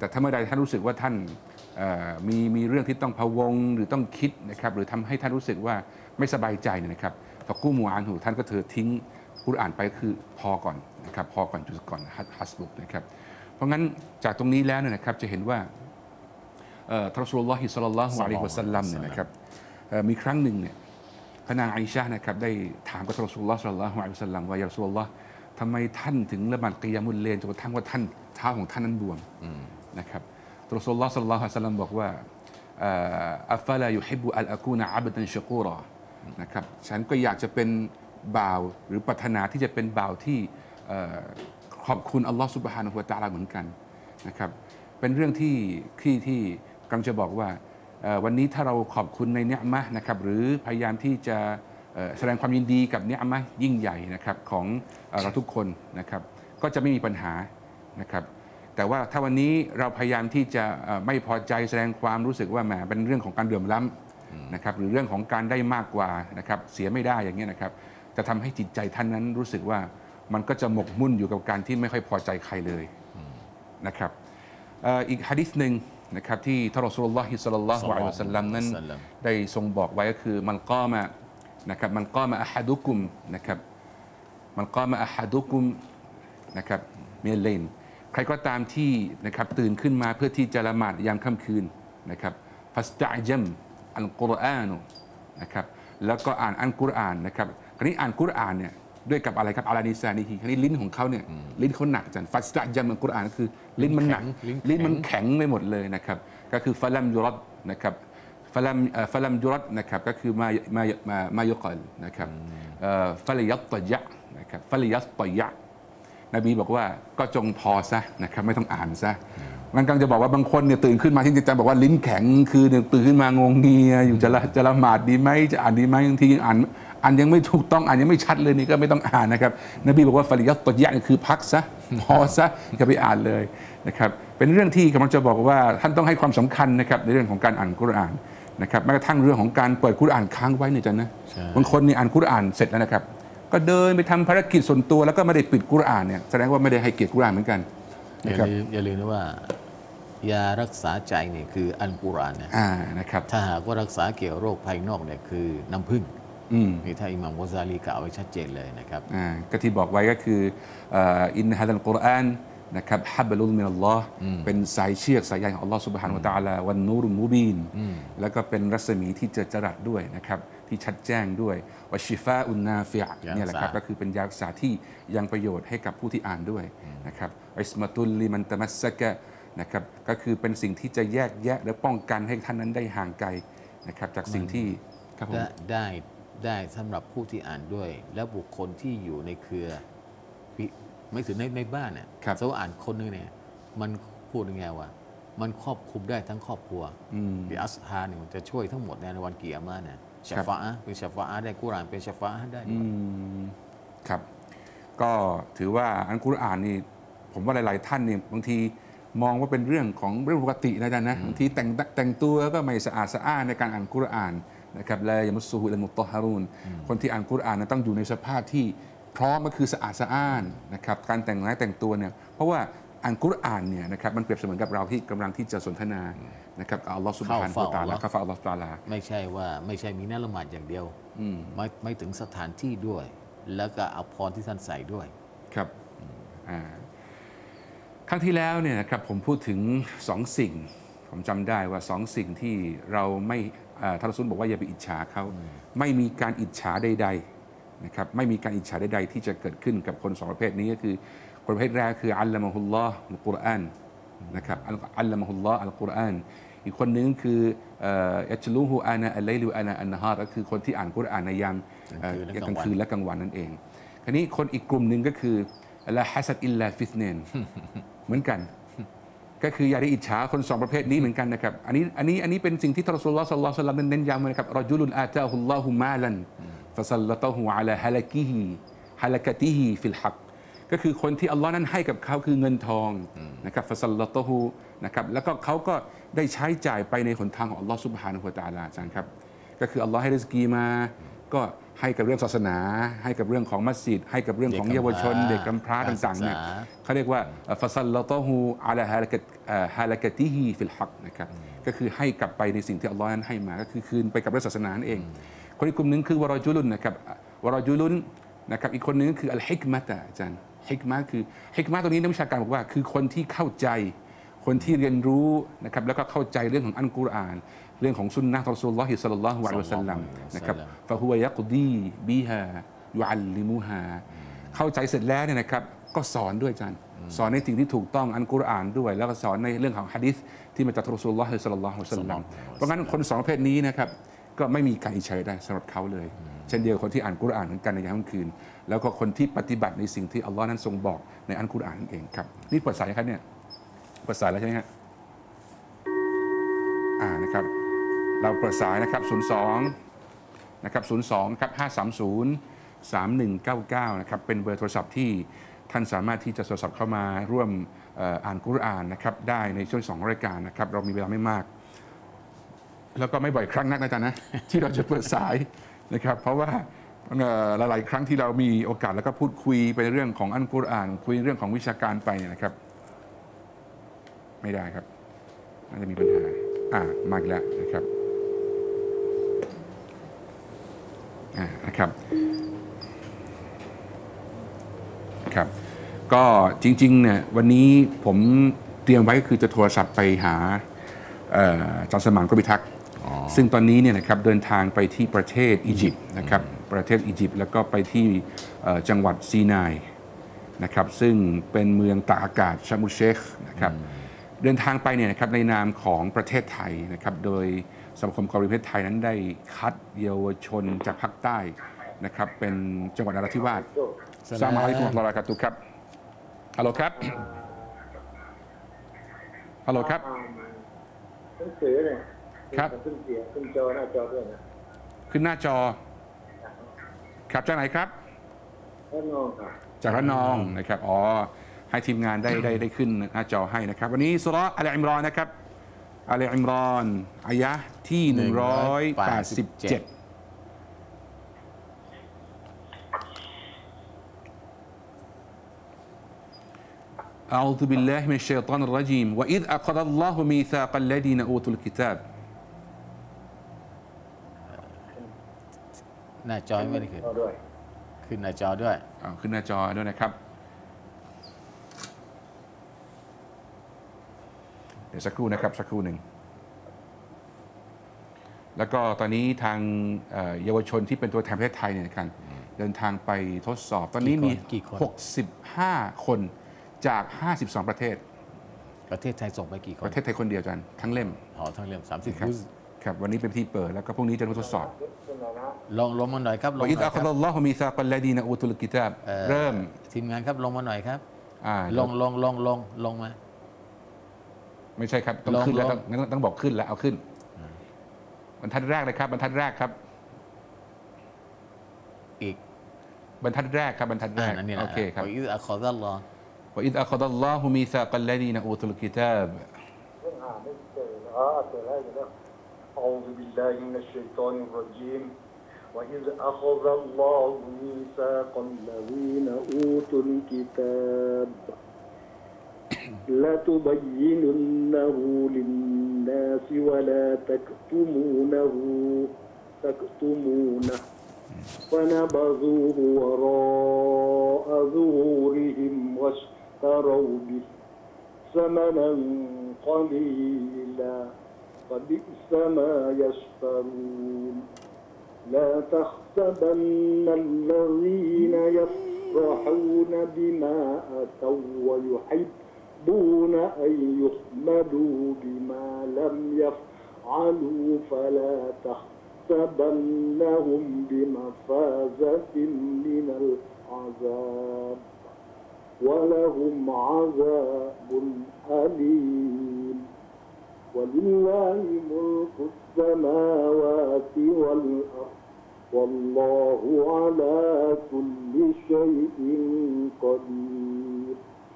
แต่ถ้าเมื่อใดท่านรู้สึกว่าท่านมีเรื่องที่ต้องพะวงหรือต้องคิดนะครับหรือทำให้ท่านรู้สึกว่าไม่สบายใจเนี่ยนะครับฟะกูมูอันหูท่านก็ทิ้งกุรอานไปคือพอก่อนนะครับพอก่อนจุดก่อนฮัสบุกนะครับเพราะงั้นจากตรงนี้แล้วเนี่ยนะครับจะเห็นว่าท่านรอซูลุลลอฮิศ็อลลัลลอฮุอะลัยฮิวะซัลลัมเนี่ยนะครับมีครั้งหนึ่งเนี่ยพระนางไอชะห์นะครับได้ถามกับท่านรอซูลุลลอฮ์ศ็อลลัลลอฮุอะลัยฮิวะซัลลัมว่ายารอซูลุลลอฮ์ทำไมท่านถึงละหมาดกิยามุลเลลจนกระทั่งว่าท่านเท้าของท่านนั้นบวมนะครับรอซูลุลลอฮ์ศ็อลลัลลอฮุอะลัยฮิวะซัลลัมบอกว่าอัฟลายุฮิบบุอัลอากูนะอับดันชะกูรอนะครับฉันก็อยากจะเป็นบ่าวหรือปรารถนาที่จะเป็นบ่าวที่ขอบคุณอัลลอฮ์ซุบฮานะฮูวะตะอาลาเหมือนกันนะครับเป็นเรื่องที่กำลังจะบอกว่าวันนี้ถ้าเราขอบคุณในเนือมะห์นะครับหรือพยายามที่จะแสดงความยินดีกับเนือมะห์ยิ่งใหญ่นะครับของเราทุกคนนะครับก็จะไม่มีปัญหานะครับแต่ว่าถ้าวันนี้เราพยายามที่จะไม่พอใจแสดงความรู้สึกว่าแหมเป็นเรื่องของการเดือดร้ำนะครับหรือเรื่องของการได้มากกว่านะครับเสียไม่ได้อย่างนี้นะครับจะทำให้จิตใจท่านนั้นรู้สึกว่ามันก็จะหมกมุ่นอยู่กับการที่ไม่ค่อยพอใจใครเลยนะครับอีกหะดีษหนึ่งนะครับที่ท่านรอซูลุลลอฮิศ็อลลัลลอฮุอะลัยฮิวะซัลลัมนั้นได้ทรงบอกไว้ก็คือมันกามะนะครับมันกามะอะฮัดุกุมนะครับมันกามะอะฮัดุกุมนะครับมินัลไลลใครก็ตามที่นะครับตื่นขึ้นมาเพื่อที่จะละหมาดยามค่ำคืนนะครับฟัสตะญัมอัลกุรอานุนะครับแล้วก็อ่านอัลกุรอานนะครับคราวนี้อ่านกุรอานเนี่ยด้วยกับอะไรครับอาลานิซานีฮีคราวนี้ลิ้นของเขาเนี่ยลิ้นเขาหนักจังฟัสตะญัมอัลกุรอานคือลิ้นมันหนักลิ้นมันแข็งไปหมดเลยนะครับก็คือฟะลัมยุรัดนะครับฟะลัมยุรัดนะครับก็คือมายุกลนะครับฟะลิยัตตะยะนะครับฟะลิยัตตะยะนบีบอกว่าก็จงพอซะนะครับไม่ต้องอ่านซะมันกำลังจะบอกว่าบางคนเนี่ยตื่นขึ้นมาที่จะบอกว่าลิ้นแข็งคือตื่นขึ้นมงงเงียอยู่จะละหมาดดีไหมจะอ่านดีไหมบางทีอ่านยังไม่ถูกต้องอ่านยังไม่ชัดเลยนี่ก็ไม่ต้องอ่านนะครับนบีบอกว่าฟะลิยัตตะยะคือพักซะพอซะอย่าไปอ่านเลยนะครับเป็นเรื่องที่กำลังจะบอกว่าท่านต้องให้ความสำคัญนะครับในเรื่องของการอ่านกุรอานนะครับแม้กระทั่งเรื่องของการเปิดกุรอานค้างไว้เนี่ยจันนะบางคนนี่อ่านกุรอานเสร็จแล้วนะครับก็เดินไปทำภารกิจส่วนตัวแล้วก็ไม่ได้ปิดกุรอานเนี่ยแสดงว่าไม่ได้ให้เกียรติกุรอานเหมือนกันอย่าลืมนะว่ายารักษาใจเนี่ยคืออัลกุรอานนะครับถ้าหากว่ารักษาเกี่ยวโรคภายนอกเนี่ยคือน้ำผึ้งนี่ถ้าอิหม่ามกอซาลีกล่าวไว้ชัดเจนเลยนะครับก็ที่บอกไว้ก็คืออินฮะดัลกุรอานนะครับฮับลุลมินัลลอฮ์เป็นสายเชือกสายใยของอัลลอฮ์ซุบฮานะฮูวะตะอาลาวันนูรุลมุบีนแล้วก็เป็นรัศมีที่จะจรัสด้วยนะครับที่ชัดแจ้งด้วยวะชิฟาอุนนาฟิอะเนี่ยแหละครับก็คือเป็นยารักษาที่ยังประโยชน์ให้กับผู้ที่อ่านด้วยนะครับอิสมาตุลลิมันตะมัสซะกะนะครับก็คือเป็นสิ่งที่จะแยกแยะและป้องกันให้ท่านนั้นได้ห่างไกลนะครับจากสิ่งที่ครับผมได้สำหรับผู้ที่อ่านด้วยและบุคคลที่อยู่ในเครือไม่ถึงในบ้านเนี่ยสมมติอ่านคนนึงเนี่ยมันพูดยังไงวะมันครอบคลุมได้ทั้งครอบครัวบิอัสฮาเนี่ยมันจะช่วยทั้งหมดในวันกิยามะห์เนี่ยชะฟาอะห์เป็นชะฟาอะห์ได้กุรอานเป็นชะฟาอะห์ได้ครับก็ถือว่าอัลกุรอานนี่ผมว่าหลายๆท่านเนี่ยบางทีมองว่าเป็นเรื่องปกตินะจ๊ะนะบางทีแต่งตัวก็ไม่สะอาดสะอ้านในการอ่านกุรอานนะครับและยะมุสซูฮุอิลมุตตอฮารูนคนที่อ่านกุรอานต้องอยู่ในสภาพที่พร้อมก็คือสะอาดสะอ้านนะครับการแต่งกายแต่งตัวเนี่ยเพราะว่าอ่านกุรอานเนี่ยนะครับมันเปรียบเสมือนกับเราที่กำลังที่จะสนทนานะครับกับอัลลอฮฺซุบฮานะฮูวะตะอาลาเข้าเฝ้าอัลลอฮฺตะอาลาไม่ใช่มีนั่งละหมาดอย่างเดียวไม่ถึงสถานที่ด้วยแล้วก็เอาพรที่ท่านใส่ด้วยครับครั้งที่แล้วเนี่ยนะครับผมพูดถึง2 สิ่งผมจำได้ว่า2 สิ่งที่เราไม่ท่านรอซูลบอกว่าอย่าไปอิจฉาเขาไม่มีการอิจฉาใดๆนะครับไม่มีการอิจฉาใดๆที่จะเกิดขึ้นกับคน2 ประเภทนี้ก็คือคนประเภทแรกคืออัลลอมะฮุลลอฮ์อัลกุรอานนะครับอัลลอมะฮุลลอฮ์อัลกุรอานอีกคนนึงคือยัจลูฮูอานะอัลไลลิวอานะอันนะฮาร์ก็คือคนที่อ่านกุรอานในยามกลางคืนและกลางวันนั่นเองคราวนี้คนอีกกลุ่มหนึ่งก็คือลาฮัสดอิลลาฟิสเนนเหมือนกันก็คืออย่าได้อิจฉาคน2 ประเภทนี้เหมือนกันนะครับอันนี้เป็นสิ่งที่ท่านรอซูลุลลอฮ์ศ็อลลัลลอฮุอะลัยฮิวะซัลลัมเน้นย้ำนะครับรอจุลุนอาตาฮุลลอฮุมาลันฟะซัลลัตะฮูอะลาฮะละกะติฮิฟิลฮักก็คือคนที่อัลลอฮ์นั้นให้กับเขาคือเงินทองนะครับฟะซัลลัตะฮูนะครับแล้วก็เขาก็ได้ใช้จ่ายไปในหนทางของอัลลอฮ์ซุบฮานะฮูวะตะอาลาอาจารย์ครับก็คืออัลลอฮ์ให้ริสกีมาก็ให้กับเรื่องศาสนาให้กับเรื่องของมัสยิดให้กับเรื่องของเยาวชนเด็กกำพร้าต่างๆเนี่ยเขาเรียกว่าฟัซัลลัตฮูอะลาฮาลากะติฮีฟิลฮักนะครับก็คือให้กลับไปในสิ่งที่อัลลอฮ์นั้นให้มาก็คือคืนไปกับเรื่องศาสนานั่นเองคนอีกกลุ่มนึงคือวรจุลุนนะครับวรจุลุนนะครับอีกคนนึงคืออัลฮิกมะตะอาจารย์ฮิกมะคือฮิกมะตรงนี้นักวิชาการบอกว่าคือคนที่เข้าใจคนที่เรียนรู้นะครับแล้วก็เข้าใจเรื่องของอัลกุรอานเรื่องของสุนนะของรอซูลุลลอฮิศ็อลลัลลอฮุอะลัยฮิวะซัลลัมนะครับฟะฮุวะยักดีบิฮายุอัลลิมุฮาเข้าใจเสร็จแล้วเนี่ยนะครับก็สอนด้วยอาจารย์สอนในสิ่งที่ถูกต้องอัลกุรอานด้วยแล้วก็สอนในเรื่องของหะดีษที่มาจากรอซูลุลลอฮิศ็อลลัลลอฮุอะลัยฮิวะซัลลัมเพราะงั้นคนสองประเภทนี้นะครับก็ไม่มีการอิจฉาได้สำหรับเขาเลยเช่นเดียวกับคนที่อ่านกุรอานเหมือนกันในยามค่ำคืนแล้วก็คนที่ปฏิบัติในสิ่งที่อัลลอฮ์นั้นทรงบอกในอัลกุรอานนั่นเองครับนี่เปิดสายครับเนี่ยเปิดสายแล้วใช่ไหมฮะนะครับเราเปิดสายนะครับ02นะครับ02ครับ530 3199นะครับเป็นเบอร์โทรศัพท์ที่ท่านสามารถที่จะโทรศัพท์เข้ามาร่วมอ่านกุรอานนะครับได้ในช่วง2รายการนะครับเรามีเวลาไม่มากแล้วก็ไม่บ่อยครั้งนักนะจ๊ะนะที่เราจะเปิดสายนะครับเพราะว่าหลายๆครั้งที่เรามีโอกาสแล้วก็พูดคุยไปเรื่องของอัลกุรอานคุยเรื่องของวิชาการไปเนี่ยนะครับไม่ได้ครับน่าจะมีปัญหามาอีกแล้วนะครับนะครับครับก็จริงๆเนี่ยวันนี้ผมเตรียมไว้คือจะโทรศัพท์ไปหาอาจารย์สมานกฤษพิทักษ์ซึ่งตอนนี้เนี่ยนะครับเดินทางไปที่ประเทศอียิปต์นะครับประเทศอียิปต์แล้วก็ไปที่จังหวัดซีนายนะครับซึ่งเป็นเมืองตากอากาศชาร์มุลเชคนะครับเดินทางไปเนี่ยนะครับในนามของประเทศไทยนะครับโดยสมาคมกอริประเทศไทยนั้นได้คัดเยาวชนจากภาคใต้นะครับเป็นจังหวัดนราธิวาสอัสสลามุอะลัยกุมวะเราะห์มะตุลลอฮิวะบะเราะกาตุฮ์ครับฮัลโหลครับฮัลโหลครับหนังสือเนี่ยครับขึ้นเสียงขึ้นจอหน้าจอด้วยนะขึ้นหน้าจอครับจากไหนครับระนองครับจากระนองนะครับให้ทีมงานได้ขึ้นหน้าจอให้นะครับวันนี้ซูเราะห์อัลอิมรอนนะครับอัลอิมรอนอายะห์ที่187أعوذ بالله من الشيطان الرجيم وإذ أخذ الله ميثاق الذين أوتوا الكتاب หน้าจอไม่ได้ขึ้นหน้าจอด้วยขึ้นหน้าจอด้วยนะครับเดี๋ยวสักครู่นะครับสักครู่หนึ่งแล้วก็ตอนนี้ทางเยาวชนที่เป็นตัวแทนประเทศไทยเนี่ยนะครับเดินทางไปทดสอบตอนนี้มี65คนจาก52ประเทศไทยส่งไปกี่คนประเทศไทยคนเดียวจันทั้งเล่มทั้งเล่ม30 ครับวันนี้เป็นที่เปิดแล้วก็พรุ่งนี้จะทดสอบลงมาหน่อยครับวะอิซอะคอซัลลอฮุมีซากัลลดีนอูตุลกิตาบเริ่มทีมงานครับลงมาหน่อยครับลงมาไม่ใช่ครับต้องขึ้นแล้วต้องบอกขึ้นแล้วเอาขึ้นบรรทัดแรกเลยครับบรรทัดแรกครับอีกบรรทัดแรกครับบรรทัดแรกโอเคครับوإذ أخذ الله ميثاق الذين أوتوا الكتاب أعوذ بالله من الشيطان الرجيم وإذ أخذ الله ميثاق الذين أوتوا الكتاب لتبيننه للناس ولا تكتمونه فنبذوه وراء ظهورهم واشتروا به ثمنا قليلا فبئس ما يشترون لا تحسبن الذين يفرحون بما أتوا ويحبون أن يحمدوا بما لم يفعلوا فلا تحسبنهم بمفازة من العذاب ولهم عذاب أليم ولله ملك السماوات والأرض والله على كل شيء قدير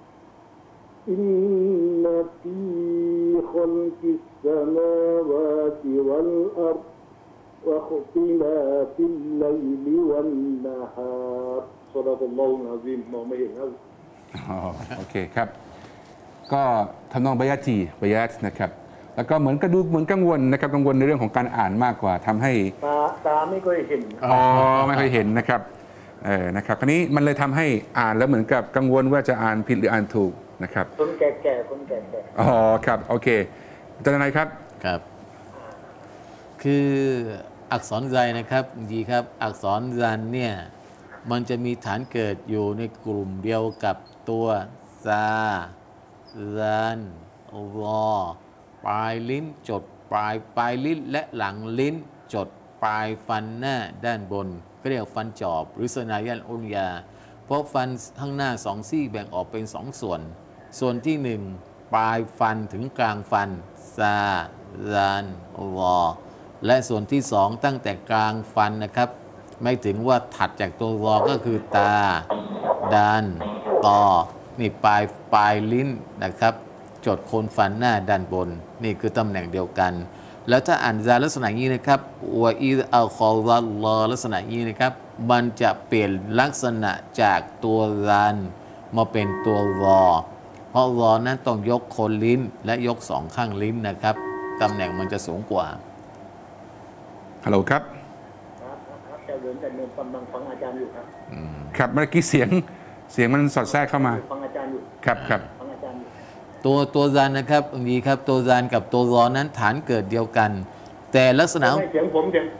إن في خلق السماوات والأرض واختلاف الليل والنهار صدق الله العظيم มองไม่เห็นครับโอเคครับก็ทำนองบายาตีบายาตนะครับแล้วก็เหมือนกระดูเหมือนกังวลนะครับกังวลในเรื่องของการอ่านมากกว่าทำให้ตาไม่ค่อยเห็นไม่ค่อยเห็นนะครับนะครับคราวนี้มันเลยทำให้อ่านแล้วเหมือนกับกังวลว่าจะอ่านผิดหรืออ่านถูกนะครับคนแก่ๆคนแก่ครับโอเคอาจารย์นายครับครับคืออักษรไซนะครับดีครับอักษรซันเนี่ยมันจะมีฐานเกิดอยู่ในกลุ่มเดียวกับตัวซาซันวอปลายลิ้นจดปลายลิ้นและหลังลิ้นจดปลายฟันหน้าด้านบนก็เรียกฟันจอบหรือสนายันอุลยาเพราะฟันข้างหน้าสองซี่แบ่งออกเป็นสองส่วนที่หนึ่งปลายฟันถึงกลางฟันซาซันวอและส่วนที่สองตั้งแต่กลางฟันนะครับไม่ถึงว่าถัดจากตัววอก็คือตาดันตอนี่ปลายลิ้นนะครับจดโคนฟันหน้าด้านบนนี่คือตำแหน่งเดียวกันแล้วถ้าอ่านซาลักษณะนี้นะครับวะอิซอัลคอวัลลอลักษณะนี้นะครับมันจะเปลี่ยนลักษณะจากตัวซันมาเป็นตัววอเพราะวอนั้นต้องยกโคนลิ้นและยกสองข้างลิ้นนะครับตำแหน่งมันจะสูงกว่าฮัลโหลครับครับแต่เดินแต่เดินฟังอาจารย์อยู่ครับครับเมื่อกี้เสียงมันสอดแทรกเข้ามาฟังอาจารย์อยู่ครับฟังอาจารย์อยู่ตัวซันนะครับดีครับตัวซันกับตัวรอนั้นฐานเกิดเดียวกันแต่ลักษณะเสียงผมเสียง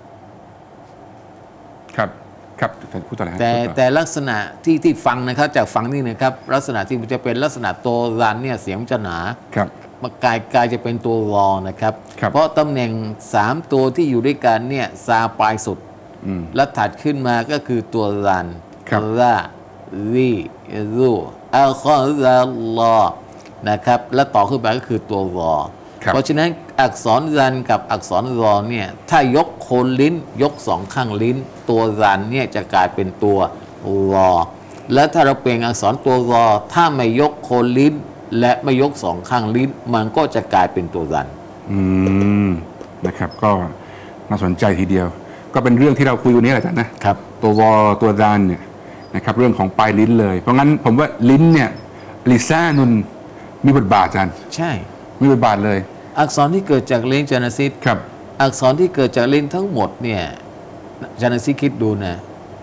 ครับพูดต่อเลยแต่ลักษณะที่ฟังนะครับจากฟังนี่นะครับลักษณะที่มันจะเป็นลักษณะตัวซันเนี่ยเสียงจะหนาครับกายจะเป็นตัวรอนะครับเพราะตำแหน่ง3ตัวที่อยู่ด้วยกันเนี่ยซาปลายสุดแล้วถัดขึ้นมาก็คือตัวซันลาลีรูอัลคอซัลลอนะครับและต่อขึ้นไปก็คือตัวรอเพราะฉะนั้นอักษรซันกับอักษรรอเนี่ยถ้ายกโคนลิ้นยกสองข้างลิ้นตัวซันเนี่ยจะกลายเป็นตัวรอและถ้าเราเปลี่ยนอักษรตัวรอถ้าไม่ยกโคนลิ้นและไม่ยกสองข้างลิ้นมันก็จะกลายเป็นตัวซันนะครับก็น่าสนใจทีเดียวก็เป็นเรื่องที่เราคุยวันนี้แหละนะครับตัววอตัวซันเนี่ยนะครับเรื่องของปลายลิ้นเลยเพราะงั้นผมว่าลิ้นเนี่ยลิซ่านุนมีบทบาทอาจารย์ใช่มีบทบาทเลยอักษรที่เกิดจากลิ้นจานาซิดครับอักษรที่เกิดจากลิ้นทั้งหมดเนี่ยจานาซิดคิดดูนะ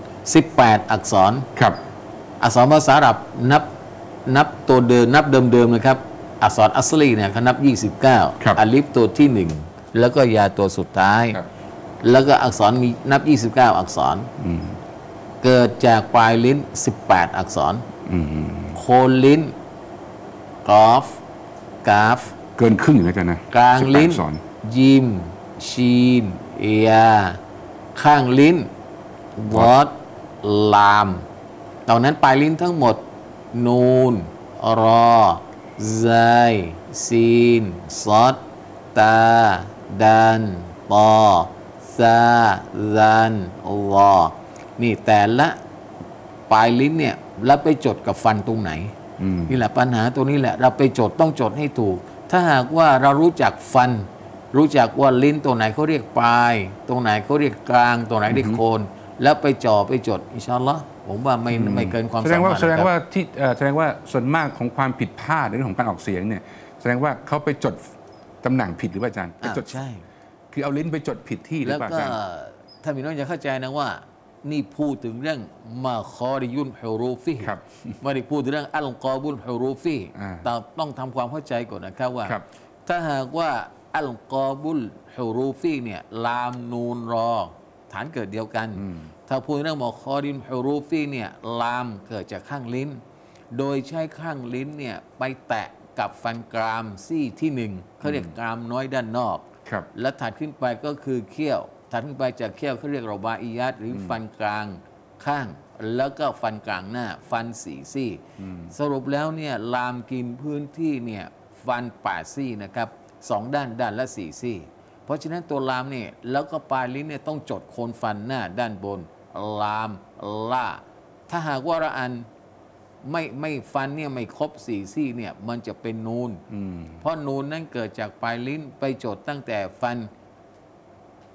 18อักษรครับอักษรภาษาอาหรับนับตัวเดิมนับเดิมนะครับอักษรอัสลีเนี่ยเขานับ29อัลิฟตัวที่1แล้วก็ยาตัวสุดท้ายแล้วก็อักษรมีนับ29อักษรเกิดจากปลายลิ้น18อักษรโคนลิ้นกอฟกาฟเกินครึ่งอยู่แล้วกันนะกลางลิ้นยิมชีนเอียข้างลิ้นวอดลามตอนนั้นปลายลิ้นทั้งหมดนูนรอไซซีนซอดตาดันปอซาซันวอนี่แต่ละปลายลิ้นเนี่ยแล้วไปจดกับฟันตรงไหนนี่แหละปัญหาตัวนี้แหละเราไปจดต้องจดให้ถูกถ้าหากว่าเรารู้จักฟันรู้จักว่าลิ้นตัวไหนเขาเรียกปลายตรงไหนเขาเรียกกลางตรงไหนเรียกโคนแล้วไปจ่อไปจดอินชาอัลลอฮ์ผมว่าไม่เกินความสามารถแสดงว่าส่วนมากของความผิดพลาดในเรื่องของการออกเสียงเนี่ยแสดงว่าเขาไปจดตำแหน่งผิดหรือเปล่าอาจารย์ไปจดใช่คือเอาลิ้นไปจดผิดที่หรือเปล่าอาจารย์ถ้ามีน้องจะเข้าใจนะว่านี่พูดถึงเรื่องมาคอริยุนฮุรูฟีไม่ได้พูดถึงเรื่องอัลกอบุลฮุรูฟีแต่ต้องทำความเข้าใจก่อนนะครับว่าถ้าหากว่าอัลกอบุลฮุรูฟีเนี่ยลามนูนรอฐานเกิดเดียวกันถ้าพูดเรื่องมาคอริยุนฮุรูฟีเนี่ยลามเกิดจากข้างลิ้นโดยใช้ข้างลิ้นเนี่ยไปแตะกับฟันกรามซี่ที่หนึ่งเขาเรียกกรามน้อยด้านนอกและถัดขึ้นไปก็คือเขี้ยวถัดขึ้นไปจากเขี้ยวเขาเรียกรอบาอิยัตหรือฟันกลางข้างแล้วก็ฟันกลางหน้าฟันสี่ซี่สรุปแล้วเนี่ยลามกินพื้นที่เนี่ยฟัน8ซี่นะครับ2ด้านละ4ซี่เพราะฉะนั้นตัวลามเนี่ยแล้วก็ปลายลิ้นเนี่ยต้องจดโคนฟันหน้าด้านบนลามล่าถ้าหากว่าเราอ่านไม่ฟันเนี่ยไม่ครบ4ซี่เนี่ยมันจะเป็นนูนเพราะนูนนั้นเกิดจากปลายลิ้นไปจดตั้งแต่ฟัน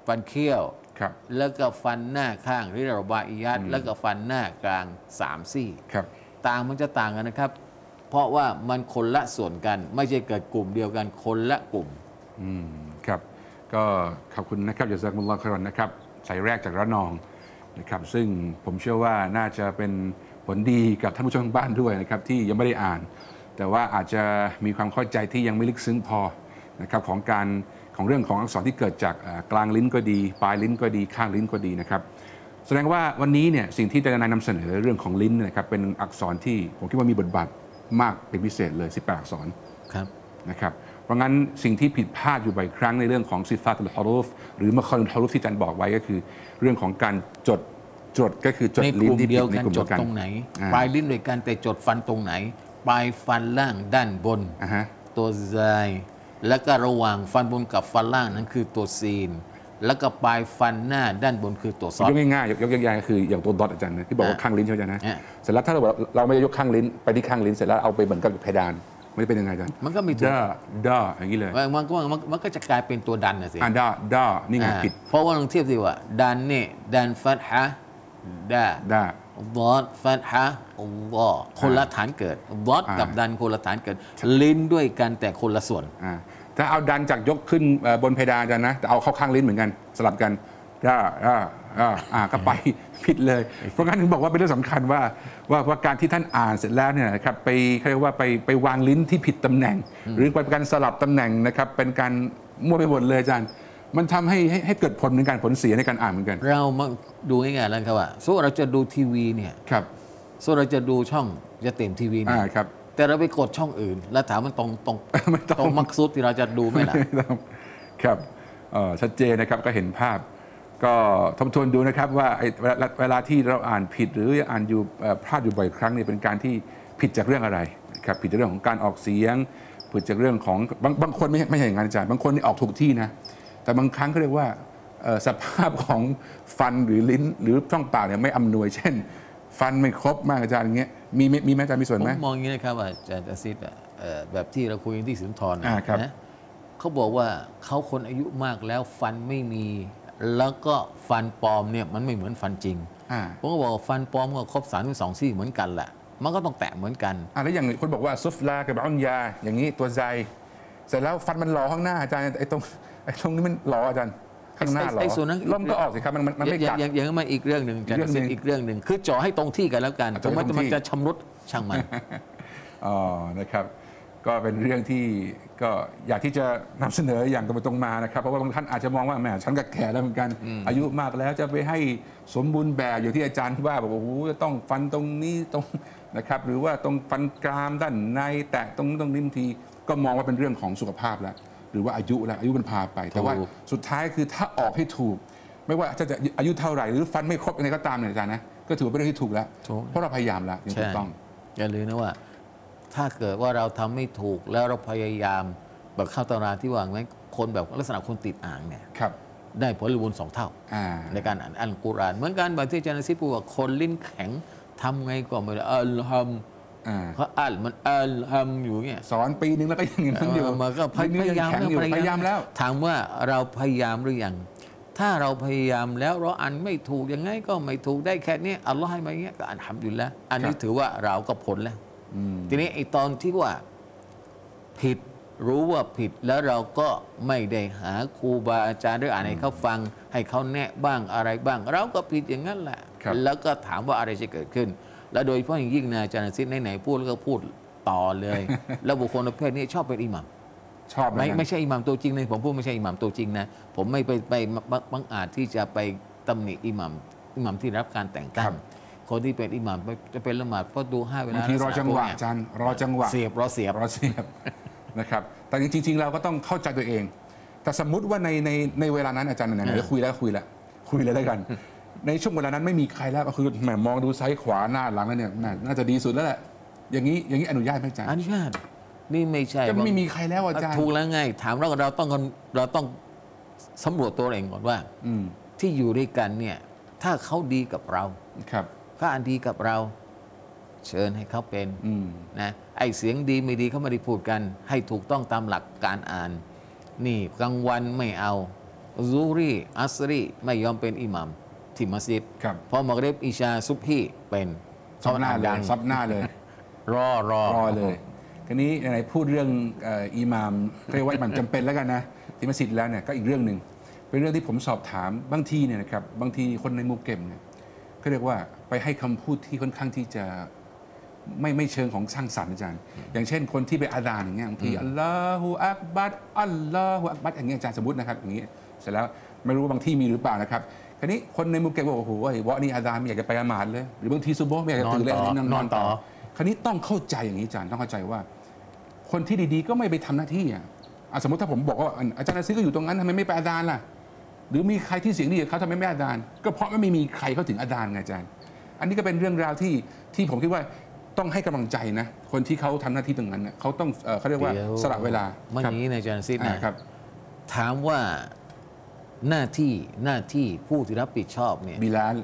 ฟันเคี้ยวครับแล้วก็ฟันหน้าข้างที่เราบาอิยัตแล้วก็ฟันหน้ากลาง3 ซี่ครับต่างมันจะต่างกันนะครับ เพราะว่ามันคนละส่วนกันไม่ใช่เกิดกลุ่มเดียวกันคนละกลุ่มครับก็ขอบคุณนะครับยาซักุมุลลอฮ์ค็อยรอนนะครับสายแรกจากระนองนะครับซึ่งผมเชื่อว่าน่าจะเป็นผลดีกับท่านผู้ชมทางบ้านด้วยนะครับที่ยังไม่ได้อ่าน แต่ว่าอาจจะมีความเข้าใจที่ยังไม่ลึกซึ้งพอนะครับของเรื่องของอักษรที่เกิดจากกลางลิ้นก็ดีปลายลิ้นก็ดีข้างลิ้นก็ดีนะครับแสดงว่าวันนี้เนี่ยสิ่งที่จะนำเสนอเรื่องของลิ้นนะครับเป็นอักษรที่ผมคิดว่ามีบทบาทมากเป็นพิเศษเลย18อักษรครับนะครับเพราะงั้นสิ่งที่ผิดพลาดอยู่บ่อยครั้งในเรื่องของซิฟาตุลฮารูฟหรือมะคารุลฮารูฟที่อาจารย์บอกไว้ก็คือเรื่องของการจดก็คือจดลิ้นที่ผิดในกลุ่มเดียวกันจดตรงไหนปลายลิ้นด้วยกันแต่จดฟันตรงไหนปลายฟันล่างด้านบนตัวไซแล้วก็ระหว่างฟันบนกับฟันล่างนั้นคือตัวซีนแล้วก็ปลายฟันหน้าด้านบนคือตัวซอดยกง่ายๆยกง่ายๆก็คืออย่างตัวดอทอาจารย์ที่บอกว่าข้างลิ้นใช่ไหมอาจารย์นะเสร็จแล้วถ้าเราไม่ได้ยกข้างลิ้นไปที่ข้างลิ้นเสร็จแล้วเอาไปเหมือนกับเพดานไม่เป็นยังไงอาจารย์มันก็มีด้าอย่างนี้เลยมันก็จะกลายเป็นตัวดันนะสิด้านี่ไงผิดเพราะว่าลองเทียบสิว่าดันเนี่ยดันฟัตฮะด้าดอทฟัตฮะอัลลอฮ์คนละฐานเกิดดอทกับดันคนละฐานเกิดลิ้นด้วยกันแต่คนละส่วนถ้าเอาดันจากยกขึ้นบนเพดานกันนะแต่เอาเข้าข้างลิ้นเหมือนกันสลับกันก็ไปผิดเลยเพราะงั้นถึงบอกว่าเป็นเรื่องสำคัญว่าการที่ท่านอ่านเสร็จแล้วเนี่ยนะครับไปเรียกว่าไปวางลิ้นที่ผิดตำแหน่งหรือเป็นการสลับตำแหน่งนะครับเป็นการมั่วไปหมดเลยอาจารย์มันทำให้เกิดผลเหมือนกันผลเสียในการอ่านเหมือนกันเรามาดูง่ายๆแล้วครับว่าสมมติเราจะดูทีวีเนี่ยครับสมมติเราจะดูช่องจะเต็มทีวีเนี่ยครับแต่เราไปกดช่องอื่นแล้วถามมันตรงมักซุดที่เราจะดูไหมล่ะครับชัดเจนนะครับก็เห็นภาพก็ทบทวนดูนะครับว่าเวลาที่เราอ่านผิดหรืออ่านอยู่พลาดอยู่บ่อยครั้งนี่เป็นการที่ผิดจากเรื่องอะไรครับผิดจากเรื่องของการออกเสียงผิดจากเรื่องของบางคนไม่ใช่อย่างนั้นอาจารย์บางคนนี่ออกถูกที่นะแต่บางครั้งเขาเรียกว่าสภาพของฟันหรือลิ้นหรือช่องปากเนี่ยไม่อำนวยเช่นฟันไม่ครบมากอาจารย์อย่างเงี้ยมีไหมอาจารย์มีส่วนไหมผมมองอย่างนี้นะครับว่าอาจารย์ซิดแบบที่เราคุยที่สุนทรนะเขาบอกว่าเขาคนอายุมากแล้วฟันไม่มีแล้วก็ฟันปลอมเนี่ยมันไม่เหมือนฟันจริงผมก็บอกว่าฟันปลอมก็ครบ32 ซี่เหมือนกันแหละมันก็ต้องแตะเหมือนกันแล้วอย่างคนบอกว่าซุฟลากับอันยาอย่างนี้ตัวใจเสร็จแล้วฟันมันหล่อข้างหน้าอาจารย์ไอ้ตรงนี้มันหล่ออาจารย์ข้างหน้าหล่อล้มก็ออกสิครับมันไม่กัดอย่างนั้นมาอีกเรื่องหนึ่งจะเป็นอีกเรื่องหนึ่งคือจ่อให้ตรงที่กันแล้วกันตรงมันจะชำรุดช่างมันนะครับก็เป็นเรื่องที่ก็อยากที่จะนำเสนออย่างตรงมานะครับเพราะว่าบางท่านอาจจะมองว่าแหมฉันก็แก่แล้วเหมือนกันอายุมากแล้วจะไปให้สมบูรณ์แบบอย่างที่อาจารย์ว่าบอกว่าโอ้โหจะต้องฟันตรงนี้ตรงนะครับหรือว่าตรงฟันกรามด้านในแตะตรงนี้บางทีก็มองว่าเป็นเรื่องของสุขภาพแล้วหรือว่าอายุมันพาไปแต่ว่าสุดท้ายคือถ้าออกให้ถูกไม่ว่าจะอายุเท่าไหร่หรือฟันไม่ครบอะไรก็ตามเนี่ยอาจารย์นะก็ถือว่าเป็นเรื่องที่ถูกแล้วเพราะเราพยายามแล้วอย่างถูกต้องอย่าลืมนะว่าถ้าเกิดว่าเราทำไม่ถูกแล้วเราพยายามแบบเข้าตำราที่ว่าไว้คนแบบลักษณะคนติดอ่างเนี่ยได้ผลบุญ2 เท่าในการอ่านอัลกุรอานเหมือนกันบางที่อาจารย์ซิพูดว่าคนลิ้นแข็งทำไงก็ไม่ได้อัลฮัมเขาอ่านมันอัลฮัมอยู่เนี่ยสอนปีนึงแล้วก็ยังนั้นอยู่มันก็พยายามแล้วถามว่าเราพยายามหรือยังถ้าเราพยายามแล้วเราอ่านไม่ถูกยังไงก็ไม่ถูกได้แค่นี้อัลลอฮ์ให้มาอย่างเงี้ยก็อัลฮัมดุลิลละห์อันนี้ถือว่าเราก็ผลแล้วทีนี้ไอ้ตอนที่ว่าผิดรู้ว่าผิดแล้วเราก็ไม่ได้หาครูบาอาจารย์หรืออ่านให้เขาฟังให้เขาแนะบ้างอะไรบ้างเราก็ผิดอย่างนั้นแหละแล้วก็ถามว่าอะไรจะเกิดขึ้นแล้วโดยเฉพาะอย่างยิ่งนะอาจารย์ซิดไหนพูดแล้วก็พูดต่อเลยแล้วบุคคลประเภทนี้ชอบเป็นอิหมัมชอบไม่ใช่อิหมัมตัวจริงนะผมพูดไม่ใช่อิหมัมตัวจริงนะผมไม่ไปบังอาจที่จะไปตำหนิอิหมัมที่รับการแต่งตั้งคนที่เป็นอิหม่ามจะเป็นละหมาดเพราะดู5 เวลาบางทีรอจังหวะอาจารย์รอจังหวะเสียบนะครับแต่จริงๆเราก็ต้องเข้าใจตัวเองแต่สมมุติว่าในเวลานั้นอาจารย์ไหนๆคุยเลยได้กันในช่วงเวลานั้นไม่มีใครแล้วก็คือแหมมองดูซ้ายขวาหน้าหลังแล้วเนี่ยน่าจะดีสุดแล้วแหละอย่างนี้อนุญาตไหมอาจารย์อนุญาตนี่ไม่ใช่จะไม่มีใครแล้วอาจารย์ถูกแล้วไงถามเราต้องสำรวจตัวเองก่อนว่าที่อยู่ด้วยกันเนี่ยถ้าเขาดีกับเราถ้าอันดีกับเราเชิญให้เขาเป็นนะไอเสียงดีไม่ดีเขาไม่ได้พูดกันให้ถูกต้องตามหลักการอ่านนี่กลางวันไม่เอาซูรีอัสรีไม่ยอมเป็นอิหมัมที่มัสยิดพอมักริบอิชาซุบฮีเป็นซับหน้าเลยซับหน้าเลยรอเลยทีนี้ไหนพูดเรื่องอิหม่ามเรียกว่ามันจำเป็นแล้วกันนะที่มัสยิดแล้วเนี่ยก็อีกเรื่องหนึ่งเป็นเรื่องที่ผมสอบถามบางทีเนี่ยนะครับบางทีคนในมุกเก็มเนี่ยเขาเรียกว่าไปให้คำพูดที่ค่อนข้างที่จะไม่เชิงของสร้างสรรค์อาจารย์อย่างเช่นคนที่ไปอาดานอย่างเงี้ยบางทีอัลลอฮฺอักบัรอัลลอฮฺอักบัรอย่างเงี้ยอาจารย์สมมตินะครับอย่างเงี้ยเสร็จแล้วไม่รู้ว่าบางที่มีหรือเปล่านะครับคราวนี้คนในมุกเก็มบอกโอ้โหวะนี่อาดานไม่อยากจะไปละหมาดเลยหรือบางทีซุบโบไม่อยากจะตื่นเลยนอนต่อคราวนี้ต้องเข้าใจอย่างนี้อาจารย์ต้องเข้าใจว่าคนที่ดีๆก็ไม่ไปทำหน้าที่สมมติถ้าผมบอกว่าอาจารย์นาซีก็อยู่ตรงนั้นทำไมไม่ไปอาดานล่ะหรือมีใครที่เสียงดีกับเขาทำไมไม่อาดานก็เพราะไม่มีใครเข้าถึงอาดานไงอาจารย์อันนี้ก็เป็นเรื่องราวที่ผมคิดว่าต้องให้กำลังใจนะคนที่เขาทำหน้าที่ตรงนั้นเขาต้องเขาเรียกว่าสละเวลาเมื่อนี้ในอาจารย์ซิดนะครับถามว่าหน้าที่ผู้ที่รับผิดชอบเนี่ยบิลาล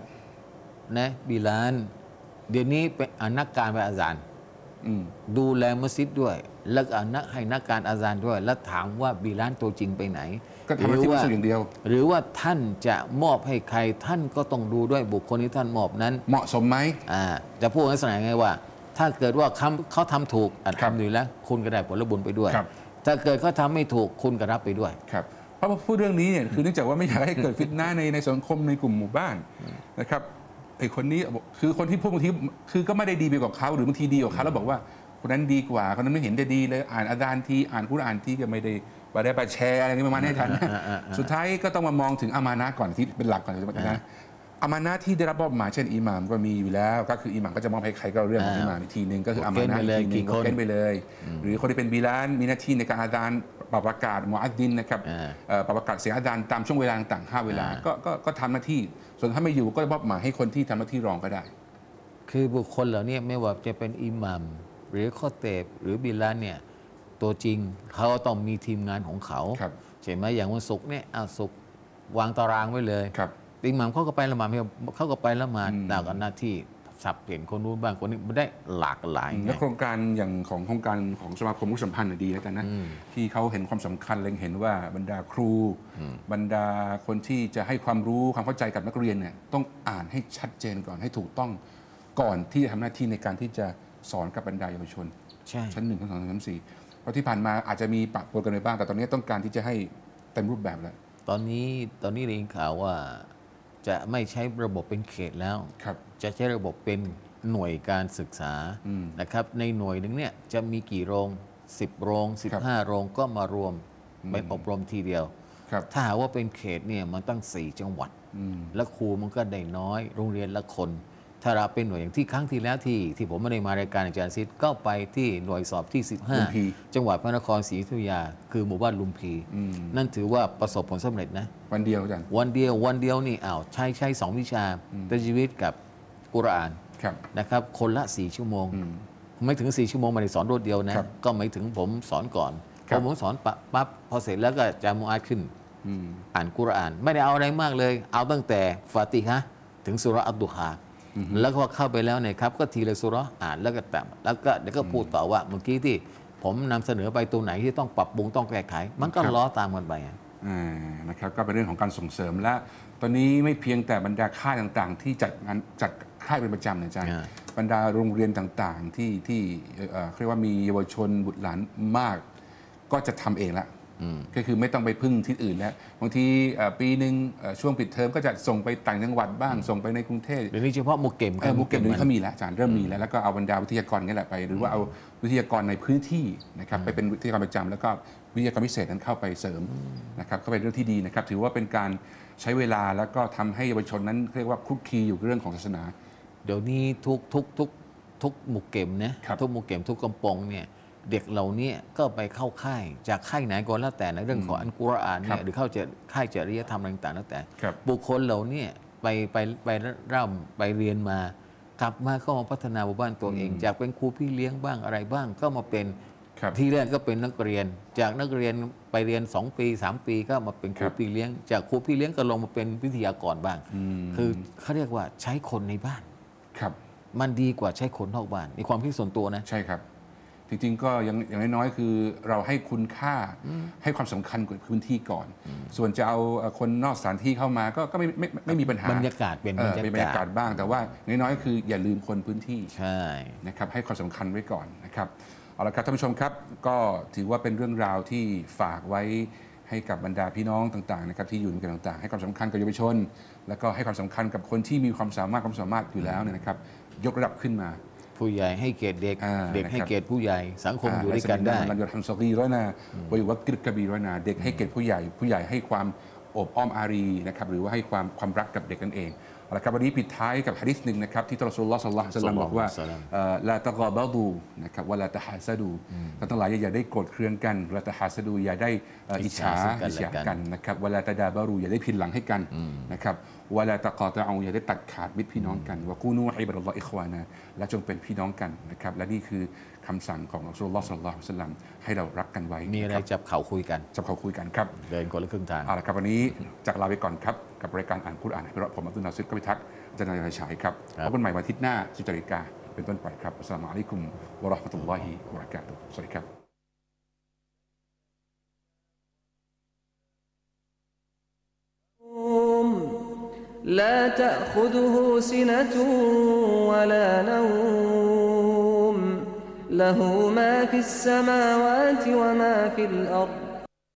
เดี๋ยวนี้เป็นนักการไปอาจารย์ดูแลมัสยิดด้วยแล้วให้นักการอาจารย์ด้วยแล้วถามว่าบิลาลตัวจริงไปไหนก็ทำหน้าที่มัสยิดอย่างเดียวหรือว่าท่านจะมอบให้ใครท่านก็ต้องดูด้วยบุคคลที่ท่านมอบนั้นเหมาะสมไหมจะพูดลักษณะไงว่าถ้าเกิดว่าเขาทำถูกทำดีแล้วคุณก็ได้ผลบุญไปด้วยถ้าเกิดเขาทำไม่ถูกคุณก็รับไปด้วยครับเพราะพูดเรื่องนี้เนี่ยคือเนื่องจากว่าไม่อยากให้เกิดฟิตนะในสังคมในกลุ่มหมู่บ้านนะครับไอ้คนนี้คือคนที่พูดบางทีคือก็ไม่ได้ดีไปกว่าเขาหรือบางทีดีกว่าเขาแล้วบอกว่าคนนั้นดีกว่าคนนั้นไม่เห็นจะดีเลยอ่านอาจารย์ทีอ่านกุรอานทีก็ไม่ได้ไปแชร์อะไรประมาณนี้กันสุดท้ายก็ต้องมามองถึงอามานะก่อนที่เป็นหลักก่อนนะอามานะที่ได้รับมอบหมายเช่นอิหม่ามก็มีอยู่แล้วก็คืออิหม่ามก็จะมอบให้ใครก็เรื่องของอิหม่ามอีกทีนึงก็คืออามานะอีกทีนึงก็เป็นไปเลยหรือคนที่เป็นบิลาลมีหน้าที่ในการอาจารย์ประกาศมุอัดดินนะครับประกาศเสียงอาจารย์ตามช่วงเวลาต่างๆ5เวลาก็ทำหน้าที่ส่วนถ้าไม่อยู่ก็มอบหมายให้คนที่ทำหน้าที่รองก็ได้คือบุคคลเหล่านี้ไม่ว่าจะเป็นอิหม่ามหรือข้อเตบหรือบิลาลเนี่ยตัวจริงเขาต้องมีทีมงานของเขาใช่ไหมอย่างวันศุกร์เนี่ยศุกร์วางตารางไว้เลยอิหม่ามเขาก็ไปละหมาดเขาก็ไปละหมาดแต่ก็หน้าที่สับเปลี่ยนคนนู้นบ้างคนนี้มันได้หลากหลายและโครงการอย่างของโครงการของสมาคมมุสลิมสัมพันธ์ดีนะจ๊ะนะที่เขาเห็นความสำคัญเล็งเห็นว่าบรรดาครูบรรดาคนที่จะให้ความรู้ความเข้าใจกับนักเรียนเนี่ยต้องอ่านให้ชัดเจนก่อนให้ถูกต้องก่อนที่จะทำหน้าที่ในการที่จะสอนกับบรรดาเยาวชนชั้น1 ชั้น 2 ชั้น 4เพราะที่ผ่านมาอาจจะมีปะปนกันไปบ้างแต่ตอนนี้ต้องการที่จะให้เต็มรูปแบบแล้วตอนนี้ได้ยินข่าวว่าจะไม่ใช้ระบบเป็นเขตแล้วจะใช้ระบบเป็นหน่วยการศึกษานะครับในหน่วยหนึ่งเนี่ยจะมีกี่โรง10 โรง 15 โรงก็มารวมเป็นอบรมทีเดียวถ้าหากว่าเป็นเขตเนี่ยมันตั้ง4 จังหวัดและครูมันก็ได้น้อยโรงเรียนละคนถ้าเราเป็นหน่วยอย่างที่ครั้งที่แล้วที่ผมไม่ได้มารายการอาจารย์ซิดก็ไปที่หน่วยสอบที่15จังหวัดพระนครศรีอยุธยาคือหมู่บ้านลุมพีนั่นถือว่าประสบผลสำเร็จนะวันเดียวอาจารย์วันเดียวนี่ใช้2 วิชาตะชีวิตกับกุรอานนะครับคนละ4 ชั่วโมงไม่ถึง4 ชั่วโมงมาได้สอนรวดเดียวนะก็ไม่ถึงผมสอนก่อนพอผมสอนปั๊บพอเสร็จแล้วก็จะมุอาดขึ้นอ่านกุรอานไม่ได้เอาอะไรมากเลยเอาตั้งแต่ฟาติฮะห์ถึงซูเราะห์อัดดุฮาแล้วก็เข้าไปแล้วเนี่ยครับก็ทีละซูเราะห์อ่านแล้วก็แต่แล้วก็เดี๋ยวก็พูดต่อว่าเมื่อกี้ที่ผมนำเสนอไปตัวไหนที่ต้องปรับปรุงต้องแก้ไขมันก็ล้อตามกันไปนะครับก็เป็นเรื่องของการส่งเสริมและตอนนี้ไม่เพียงแต่บรรดาค่ายต่างๆที่จัดค่ายเป็นประจำนะจ๊ะบรรดาโรงเรียนต่างๆที่เรียกว่ามีเยาวชนบุตรหลานมากก็จะทำเองละก็คือไม่ต้องไปพึ่งที่อื่นแล้วบางทีปีหนึ่งช่วงปิดเทอมก็จะส่งไปต่างจังหวัดบ้างส่งไปในกรุงเทพเดี๋ยวนี้เฉพาะมุกเก็มนี้เขามีแล้วอาจารย์เริ่มมีแล้วก็เอาบรรดาวิทยากรนี่แหละไปหรือว่าเอาวิทยากรในพื้นที่นะครับไปเป็นวิทยากรประจำแล้วก็วิทยากรพิเศษนั้นเข้าไปเสริมนะครับก็เป็นเรื่องที่ดีนะครับถือว่าเป็นการใช้เวลาแล้วก็ทำให้เยาวชนนั้นเรียกว่าคลุกคลีอยู่กับเรื่องของศาสนาเดี๋ยวนี้ทุกมุกเก็มนะทุกมุกเก็มทุกกำปองเนี่ยเด็กเหล่านี้ก็ไปเข้าค่ายจากค่ายไหนก็แล้วแต่ในเรื่องของอัลกุรอานเนี่ยหรือเข้าค่ายจริยธรรมต่างๆแล้วแต่บุคคลเหล่านี้ไปร่ำไปเรียนมากลับมาก็มาพัฒนาบ้านตัวเองจากเป็นครูพี่เลี้ยงบ้างอะไรบ้างก็มาเป็นที่แรกก็เป็นนักเรียนจากนักเรียนไปเรียน2 ปี 3 ปีก็มาเป็นครูพี่เลี้ยงจากครูพี่เลี้ยงก็ลงมาเป็นวิทยากรบ้างคือเขาเรียกว่าใช้คนในบ้านมันดีกว่าใช้คนนอกบ้านในความคิดส่วนตัวนะใช่ครับจริงๆก็อย่างน้อยๆคือเราให้คุณค่าให้ความสำคัญกับพื้นที่ก่อนส่วนจะเอาคนนอกสถานที่เข้ามาก็ไม่มีปัญหาบรรยากาศเป็นบรรยากาศบ้างแต่ว่าน้อยๆคืออย่าลืมคนพื้นที่ใช่นะครับให้ความสำคัญไว้ก่อนนะครับเอาละครับท่านผู้ชมครับก็ถือว่าเป็นเรื่องราวที่ฝากไว้ให้กับบรรดาพี่น้องต่างๆนะครับที่อยู่ในกันต่างๆให้ความสำคัญกับเยาวชนแล้วก็ให้ความสำคัญกับคนที่มีความสามารถอยู่แล้วเนี่ยนะครับยกระดับขึ้นมาผู้ใหญ่ให้เกียรติเด็กเด็กให้เกียรติผู้ใหญ่สังคมอยู่ด้วยกันได้มันยอดทำสกีร้อยนาวัยวักกบีร้อยนาเด็กให้เกียรติผู้ใหญ่ให้ความอบอ้อมอารีนะครับหรือว่าให้ความรักกับเด็กนั่นเองเอาละครับวันนี้ปิดท้ายกับหะดีษหนึ่งนะครับที่รอซูลุลลอฮ์ ศ็อลลัลลอฮุอะลัยฮิวะซัลลัมบอกว่าลาตะกอบะดูนะครับวะลาตะฮาซะดูท่านทั้งหลายอย่าได้โกรธเคืองกันวะลาตะฮาซะดูอย่าได้อิจฉากันนะครับวะลาตะดาบะรูอย่าได้พินหลังให้กันนะครับวะลาตะกอตะอูอย่าได้ตัดขาดมิตรพี่น้องกันวะกูนูอิบาดัลลอฮ์อิควานะและจงเป็นพี่น้องกันนะครับและนี่คือคำสั่งของรอซูลุลลอฮ์ ศ็อลลัลลอฮุอะลัยฮิวะซัลลัมให้เรารักกันไว้มีอะไรจับเข่าคุยกันครับเดินคนละครึ่งทางเอาละครับวันนี้จากลาไปก่อนครับกับรายการอ่านกุรอานให้ผมอับดุลนาซิรกะพิทักษ์อาจารย์นายชัยครับพบกันใหม่วันอาทิตย์หน้า10 นาฬิกาเป็นต้นไปครับอัสสลามุอะลัยกุมวะเราะห์มะตุลลอฮิวะบะเราะกาตุฮ์สวัสดีครับ لا تأخذه سنة ولا نوم له ما في السماوات وما في الأرض